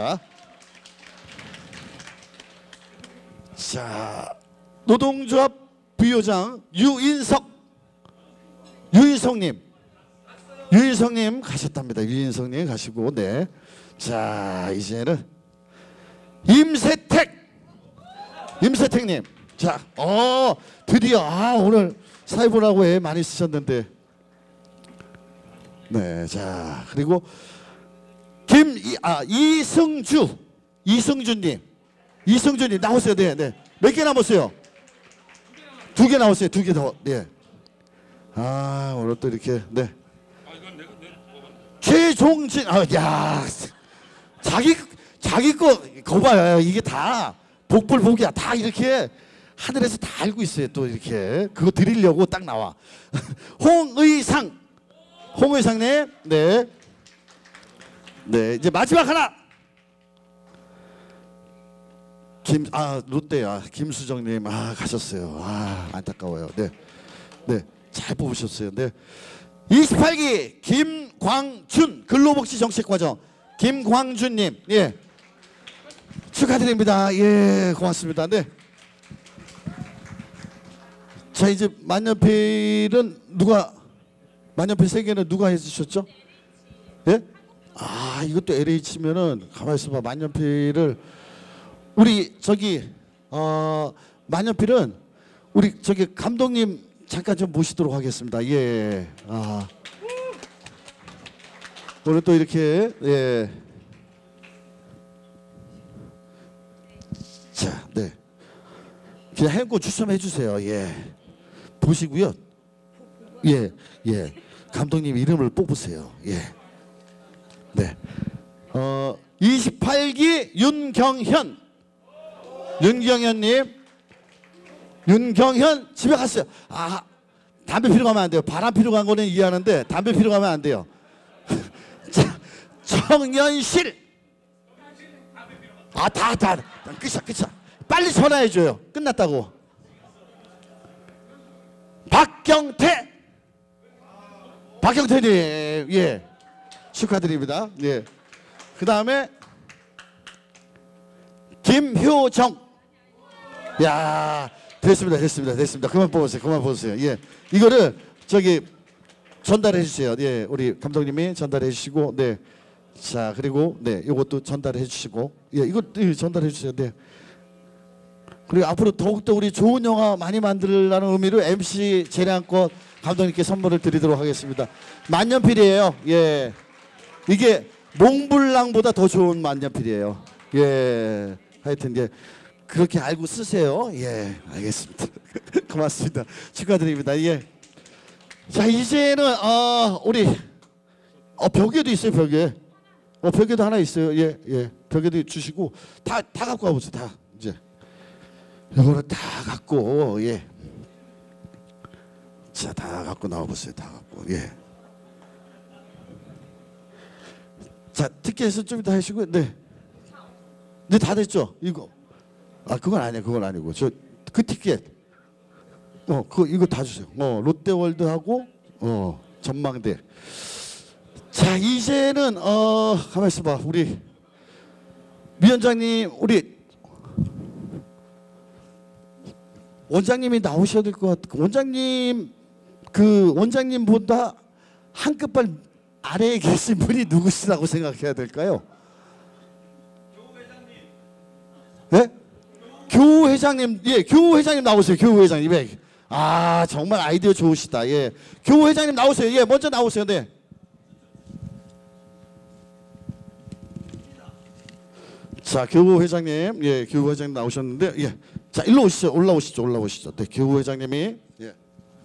자 노동조합 부위원장 유인석님 가셨답니다. 유인석님 가시고 네. 자 이제는 임세택님. 자 드디어 오늘 사회보라고 애 많이 쓰셨는데 네. 자 그리고 이승주 이승준님 나오세요. 네, 네. 몇 개 남았어요? 2개 남았어요. 2개 더. 네. 아, 오늘 또 이렇게 네. 최종진, 야, 자기 거 봐요. 이게 다 복불복이야. 다 이렇게 하늘에서 다 알고 있어요. 또 이렇게 그거 드리려고 딱 나와. 홍의상님, 네, 네, 이제 마지막 하나. 롯데야, 김수정님, 가셨어요. 안타까워요. 네, 네, 잘 뽑으셨어요. 네, 28기 김광준 근로복지 정책과정 김광준님, 예, 축하드립니다. 예, 고맙습니다. 네. 자, 이제 만년필은 만년필 3개는 누가 해주셨죠? 예? 이것도 LH면은 가만히 있어봐. 만년필을 우리 만년필은 우리 감독님 잠깐 좀 모시도록 하겠습니다. 예. 오늘 또 이렇게 예. 자, 네. 그냥 행운 추첨해 주세요. 예. 보시고요. 예, 예. 감독님 이름을 뽑으세요. 예. 네. 28기 윤경현님. 윤경현 집에 갔어요. 담배 피러 가면 안 돼요. 바람 피러 간 거는 이해하는데 담배 피러 가면 안 돼요. 자, 정연실. 끝이야. 빨리 전화해 줘요. 끝났다고. 박경태님, 예, 축하드립니다. 예. 그 다음에 김효정. 야, 됐습니다. 그만 뽑으세요. 예, 이거를 전달해 주세요. 예, 우리 감독님이 전달해 주시고, 네. 자, 그리고 네, 이것도 전달해 주시고, 예, 이것도 전달해 주세요. 네. 그리고 앞으로 더욱더 우리 좋은 영화 많이 만들라는 의미로 MC 재량권 감독님께 선물을 드리도록 하겠습니다. 만년필이에요. 예, 이게 몽블랑보다 더 좋은 만년필이에요. 예, 하여튼 예, 그렇게 알고 쓰세요. 예, 알겠습니다. 고맙습니다. 축하드립니다. 예. 자, 이제는 우리 벽에도 있어요. 벽에도 하나 있어요. 예, 예. 벽에도 주시고 다 갖고 와보세요. 다 이제 이거를 다 갖고 예. 자, 다 갖고 나와보세요. 다 갖고 예. 자, 티켓은 좀 이따 하시고 네. 네, 다 됐죠? 이거. 그건 아니에요. 그건 아니고 그 티켓. 이거 다 주세요. 롯데월드하고 전망대. 자, 이제는 가만 있어봐. 우리 위원장님, 우리 원장님이 나오셔야 될 것 같아. 원장님보다 한 끗발 아래에 계신 분이 누구시라고 생각해야 될까요? 네? 교우 회장님, 예, 교우 회장님 나오세요. 교우 회장님. 정말 아이디어 좋으시다. 예, 교우 회장님 나오세요. 예, 먼저 나오세요. 네. 자, 교우 회장님, 예, 교우 회장님 나오셨는데, 예, 자, 일로 오시죠. 올라오시죠. 네, 교우 회장님이, 예.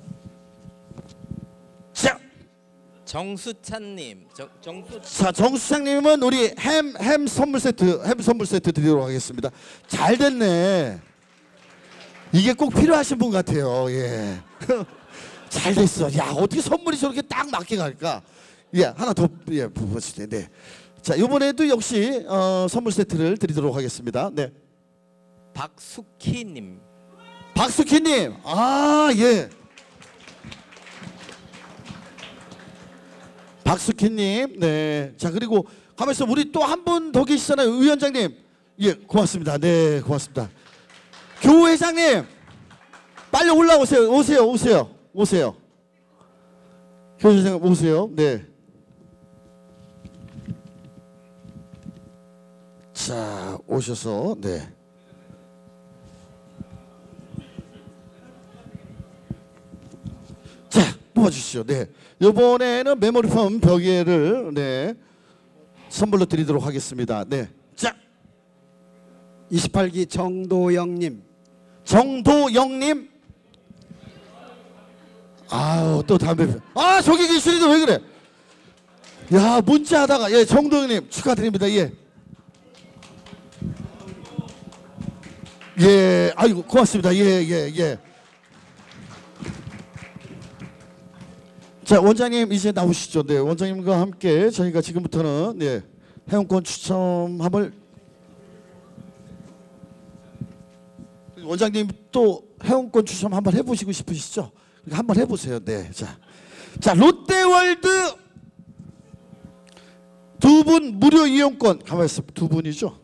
자, 정수찬님, 자, 정수찬님은 우리 햄 선물 세트 드리도록 하겠습니다. 잘 됐네. 이게 꼭 필요하신 분 같아요. 예. 잘 됐어. 야, 어떻게 선물이 저렇게 딱 맞게 갈까? 예, 하나 더 보시죠. 네. 자, 이번에도 역시 선물 세트를 드리도록 하겠습니다. 네. 박숙희님. 예. 박숙희님, 네. 자, 그리고 가만있어. 우리 또 한 분 더 계시잖아요. 위원장님. 예, 고맙습니다. 네, 고맙습니다. 교우 회장님, 빨리 올라오세요. 오세요. 교우 회장님 오세요. 네. 자, 오셔서 네. 자, 뽑아주시죠. 네. 이번에는 메모리폼 벽에를 네 선물로 드리도록 하겠습니다. 네. 자, 28기 정도영님. 정도영님. 아우 또 담배. 아 저기 계시는데 왜 그래? 야 문자하다가 예 정도영님 축하드립니다. 예. 예 아이고 고맙습니다. 예. 자 원장님 이제 나오시죠. 네 원장님과 함께 저희가 지금부터는 네 회원권 추첨함을 원장님 또 회원권 추첨 한번 해보시고 싶으시죠? 한번 해보세요. 네, 자 롯데월드 두 분 무료 이용권 가만히 있어 두 분이죠?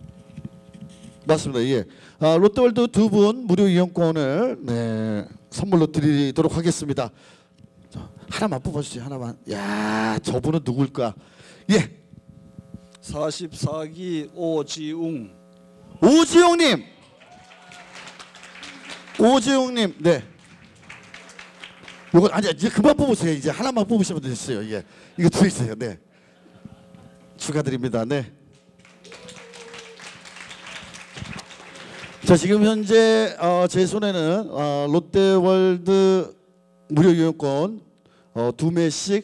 맞습니다. 예, 롯데월드 두 분 무료 이용권을 네 선물로 드리도록 하겠습니다. 하나만 뽑아주세요. 하나만. 야, 저분은 누굴까? 예, 44기 오지웅. 오지웅님, 네. 요거 아니 이제 그만 뽑으세요. 이제 하나만 뽑으시면 됐어요. 예, 이거 두 있어요. 네, 축하드립니다. 네. 자 지금 현재 제 손에는 롯데월드 무료 이용권 두 매씩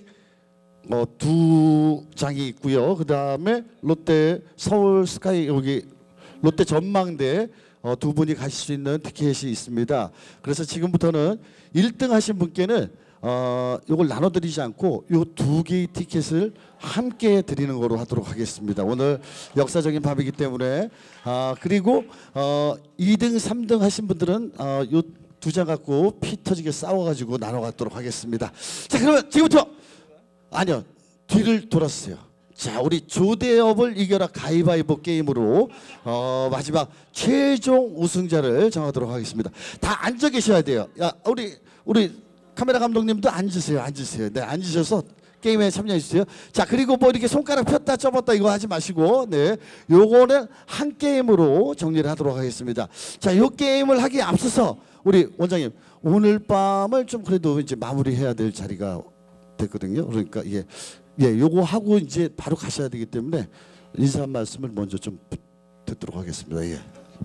두 장이 있고요. 그 다음에 롯데 서울 스카이 여기 롯데 전망대 두 분이 가실 수 있는 티켓이 있습니다. 그래서 지금부터는 1등 하신 분께는 이걸 나눠드리지 않고 이 두 개의 티켓을 함께 드리는 거로 하도록 하겠습니다. 오늘 역사적인 밤이기 때문에 그리고 2등, 3등 하신 분들은 이 두 장 갖고 피 터지게 싸워가지고 나눠 갖도록 하겠습니다. 자 그러면 지금부터 아니요 뒤를 돌았어요. 자 우리 조대업을 이겨라 가위바위보 게임으로 마지막 최종 우승자를 정하도록 하겠습니다. 다 앉아 계셔야 돼요. 야 우리 카메라 감독님도 앉으세요. 네 앉으셔서 게임에 참여해 주세요. 자 그리고 뭐 이렇게 손가락 폈다 접었다 이거 하지 마시고 네 요거는 한 게임으로 정리를 하도록 하겠습니다. 자 요 게임을 하기에 앞서서 우리 원장님 오늘 밤을 좀 그래도 이제 마무리해야 될 자리가 됐거든요. 그러니까 요거 하고 이제 바로 가셔야 되기 때문에 인사 한 말씀을 먼저 좀 듣도록 하겠습니다. 예.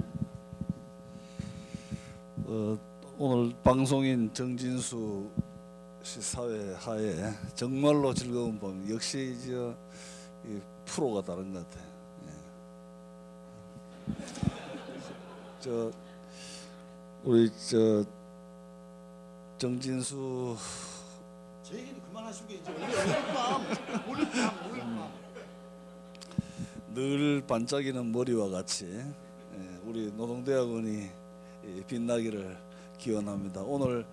오늘 방송인 정진수 씨 사회 하에 정말로 즐거운 밤. 역시 이 프로가 다른 것 같아. 예. 우리 정진수 제 얘기는 그만하시고 이제 늘 반짝이는 머리와 같이 우리 노동대학원이 빛나기를 기원합니다. 오늘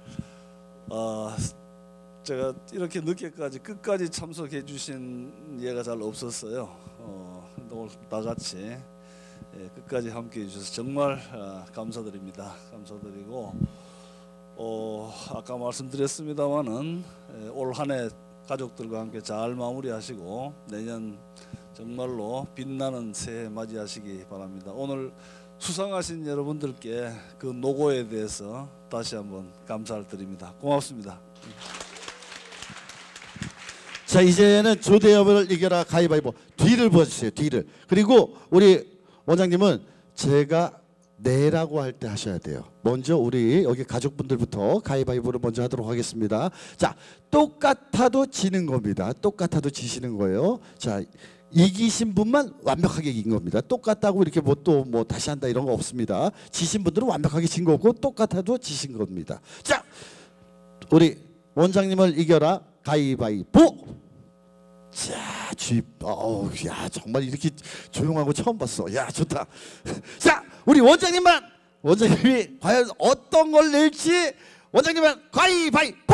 제가 이렇게 늦게까지 끝까지 참석해 주신 예가 잘 없었어요. 오늘 다 같이 끝까지 함께 해주셔서 정말 감사드립니다. 감사드리고 아까 말씀드렸습니다마는 올 한 해 가족들과 함께 잘 마무리하시고 내년 정말로 빛나는 새해 맞이하시기 바랍니다. 오늘 수상하신 여러분들께 그 노고에 대해서 다시 한번 감사를 드립니다. 고맙습니다. 자 이제는 조대업을 이겨라 가위바위보 뒤를 보여주세요. 뒤를. 그리고 우리 원장님은 제가 네라고 할 때 하셔야 돼요. 먼저 우리 여기 가족분들부터 가위바위보를 먼저 하도록 하겠습니다. 자 똑같아도 지는 겁니다. 똑같아도 지시는 거예요. 자 이기신 분만 완벽하게 이긴 겁니다. 똑같다고 이렇게 또 다시 한다 이런 거 없습니다. 지신 분들은 완벽하게 진 거고 똑같아도 지신 겁니다. 자 우리 원장님을 이겨라 가위바위보. 자 주입 야 정말 이렇게 조용한 거 처음 봤어. 야 좋다. 자 우리 원장님이 과연 어떤 걸 낼지 원장님은 가위바위보.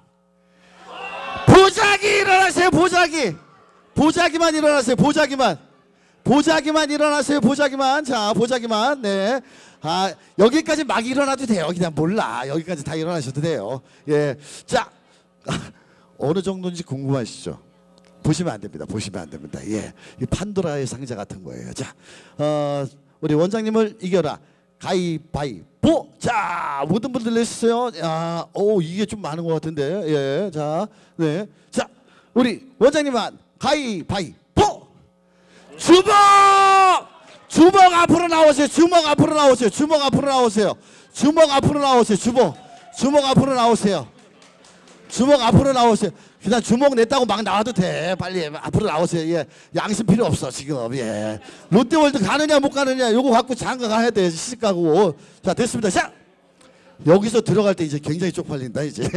보자기 일어나세요. 보자기만 일어나세요. 보자기만 일어나세요. 보자기만. 자 보자기만. 네. 여기까지 막 일어나도 돼요. 그냥 몰라. 여기까지 다 일어나셔도 돼요. 예. 자 어느 정도인지 궁금하시죠? 보시면 안 됩니다. 예. 이 판도라의 상자 같은 거예요. 자 우리 원장님을 이겨라 가위바위보. 자 모든 분들 내주세요. 이게 좀 많은 것 같은데. 예. 자 네. 자 우리 원장님만 가위바위보. 주먹 주먹 앞으로 나오세요. 주먹 앞으로 나오세요. 주먹 앞으로 나오세요. 주먹 앞으로 나오세요. 주먹 앞으로 나오세요. 주먹 앞으로 나오세요. 그냥 주먹 냈다고 막 나와도 돼. 빨리 앞으로 나오세요. 예, 양심 필요 없어 지금. 예, 롯데월드 가느냐 못 가느냐 요거 갖고 장가 가야 돼. 시집 가고. 자, 됐습니다. 자, 여기서 들어갈 때 이제 굉장히 쪽팔린다 이제.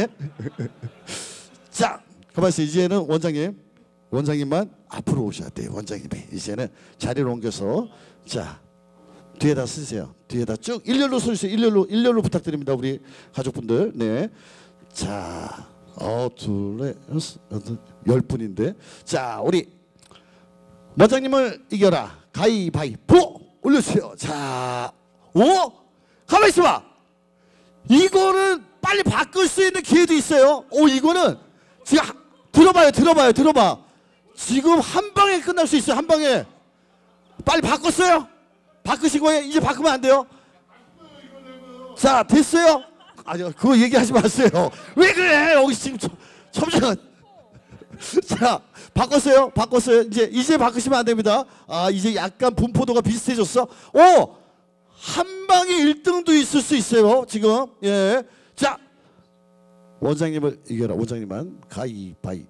자, 가만 있어. 이제는 원장님만 앞으로 오셔야 돼요. 원장님이 이제는 자리를 옮겨서 자 뒤에다 쓰세요. 뒤에다 쭉 일렬로 서주세요. 일렬로 부탁드립니다. 우리 가족분들. 네. 자, 둘, 넷, 여섯, 10분인데. 자, 우리 원장님을 이겨라. 가위바위보 올려주세요. 자, 가만 있어봐. 이거는 빨리 바꿀 수 있는 기회도 있어요. 이거는 지금 들어봐. 지금 한 방에 끝날 수 있어요. 한 방에. 빨리 바꿨어요? 바꾸신 거예요? 이제 바꾸면 안 돼요? 자, 됐어요? 아니요, 그거 얘기하지 마세요. 왜 그래? 여기 지금 점점. 자, 바꿨어요? 이제 바꾸시면 안 됩니다. 이제 약간 분포도가 비슷해졌어. 한 방에 1등도 있을 수 있어요. 지금. 예. 자, 원장님을 이겨라. 원장님만 가위바위보.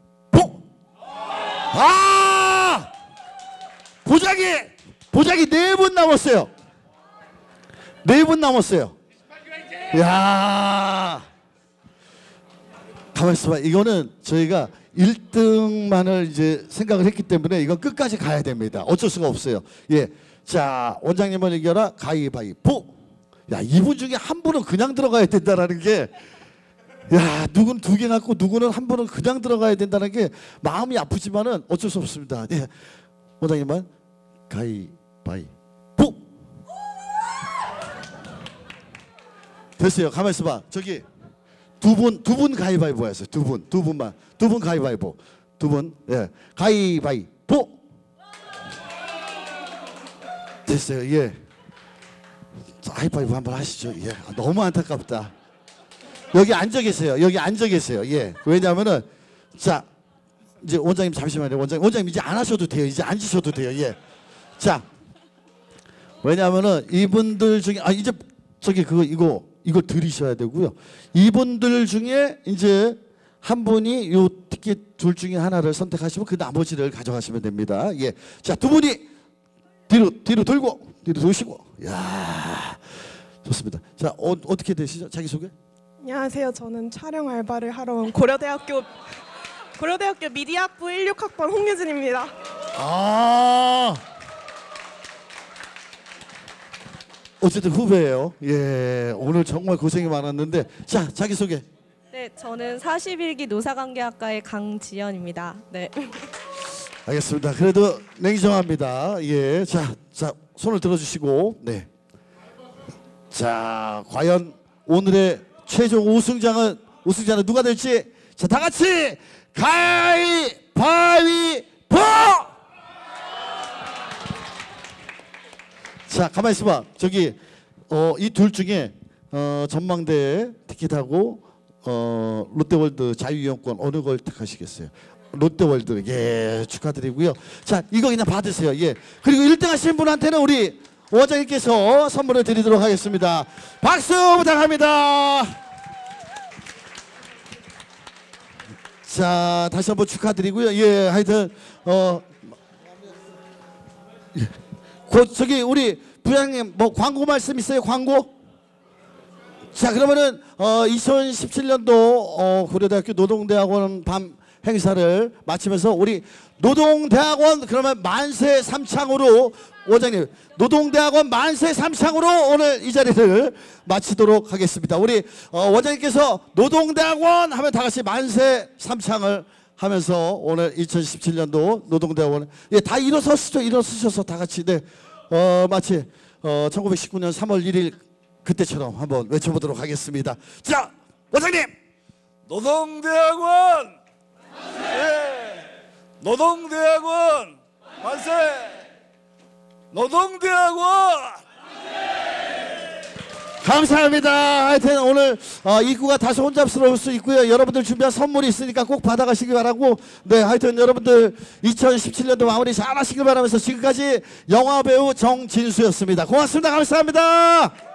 보자기 4분 남았어요. 4분 남았어요. 야, 가만 있어봐. 이거는 저희가 1등만을 이제 생각을 했기 때문에 이건 끝까지 가야 됩니다. 어쩔 수가 없어요. 예, 자, 원장님을 이겨라. 가위바위보. 야, 이분 중에 한 분은 그냥 들어가야 된다라는 게, 야, 누구는 2개 갖고 누구는 한 분은 그냥 들어가야 된다는 게 마음이 아프지만은 어쩔 수 없습니다. 예, 원장님만 가위바위보. 됐어요. 가만 있어봐. 저기 두 분 가위바위보 하세요. 두 분 가위바위보. 예, 가위바위보. 됐어요. 예, 하이파이브 한번 하시죠. 예, 너무 안타깝다. 여기 앉아 계세요. 예, 왜냐하면은 자, 이제 원장님 잠시만요. 원장님 이제 안 하셔도 돼요. 이제 앉으셔도 돼요. 예, 자, 왜냐하면은 이분들 중에 이제 저기 이거 들이셔야 되고요. 이분들 중에 이제 한 분이 요 티켓 둘 중에 하나를 선택하시면 그 나머지를 가져가시면 됩니다. 예, 자, 2분이 뒤로 돌시고. 야, 좋습니다. 자, 어떻게 되시죠? 자기 소개. 안녕하세요. 저는 촬영 알바를 하러 온 고려대학교 미디어학부 16학번 홍유진입니다. 어쨌든 후배예요. 예, 오늘 정말 고생이 많았는데, 자, 자기 소개. 네, 저는 41기 노사관계학과의 강지연입니다. 네. 알겠습니다. 그래도 냉정합니다. 예, 자, 손을 들어주시고, 네. 자, 과연 오늘의 최종 우승자는 누가 될지, 자, 다 같이 가위바위보! 자, 가만히 있어봐. 저기 이 둘 중에 전망대 티켓하고 롯데월드 자유이용권 어느 걸 택하시겠어요? 롯데월드. 예, 축하드리고요. 자, 이거 그냥 받으세요. 예, 그리고 1등 하신 분한테는 우리 원장님께서 선물을 드리도록 하겠습니다. 박수 부탁합니다. 자, 다시 한번 축하드리고요. 예, 하여튼 예. 저기 우리 부장님 뭐 광고 말씀 있어요? 광고? 자, 그러면은 2017년도 고려대학교 노동대학원 밤 행사를 마치면서 우리 노동대학원 그러면 만세 삼창으로 원장님 노동대학원 만세 삼창으로 오늘 이 자리를 마치도록 하겠습니다. 우리 원장님께서 노동대학원 하면 다 같이 만세 삼창을 하면서 오늘 2017년도 노동대학원 예, 다 일어서셔서 다 같이 네, 마치 1919년 3월 1일 그때처럼 한번 외쳐보도록 하겠습니다. 자, 원장님! 노동대학원 만세! 노동대학원 만세! 노동대학원 만세! 감사합니다. 하여튼 오늘 입구가 다소 혼잡스러울 수 있고요. 여러분들 준비한 선물이 있으니까 꼭 받아가시기 바라고. 네, 하여튼 여러분들 2017년도 마무리 잘 하시길 바라면서 지금까지 영화배우 정진수였습니다. 고맙습니다. 감사합니다.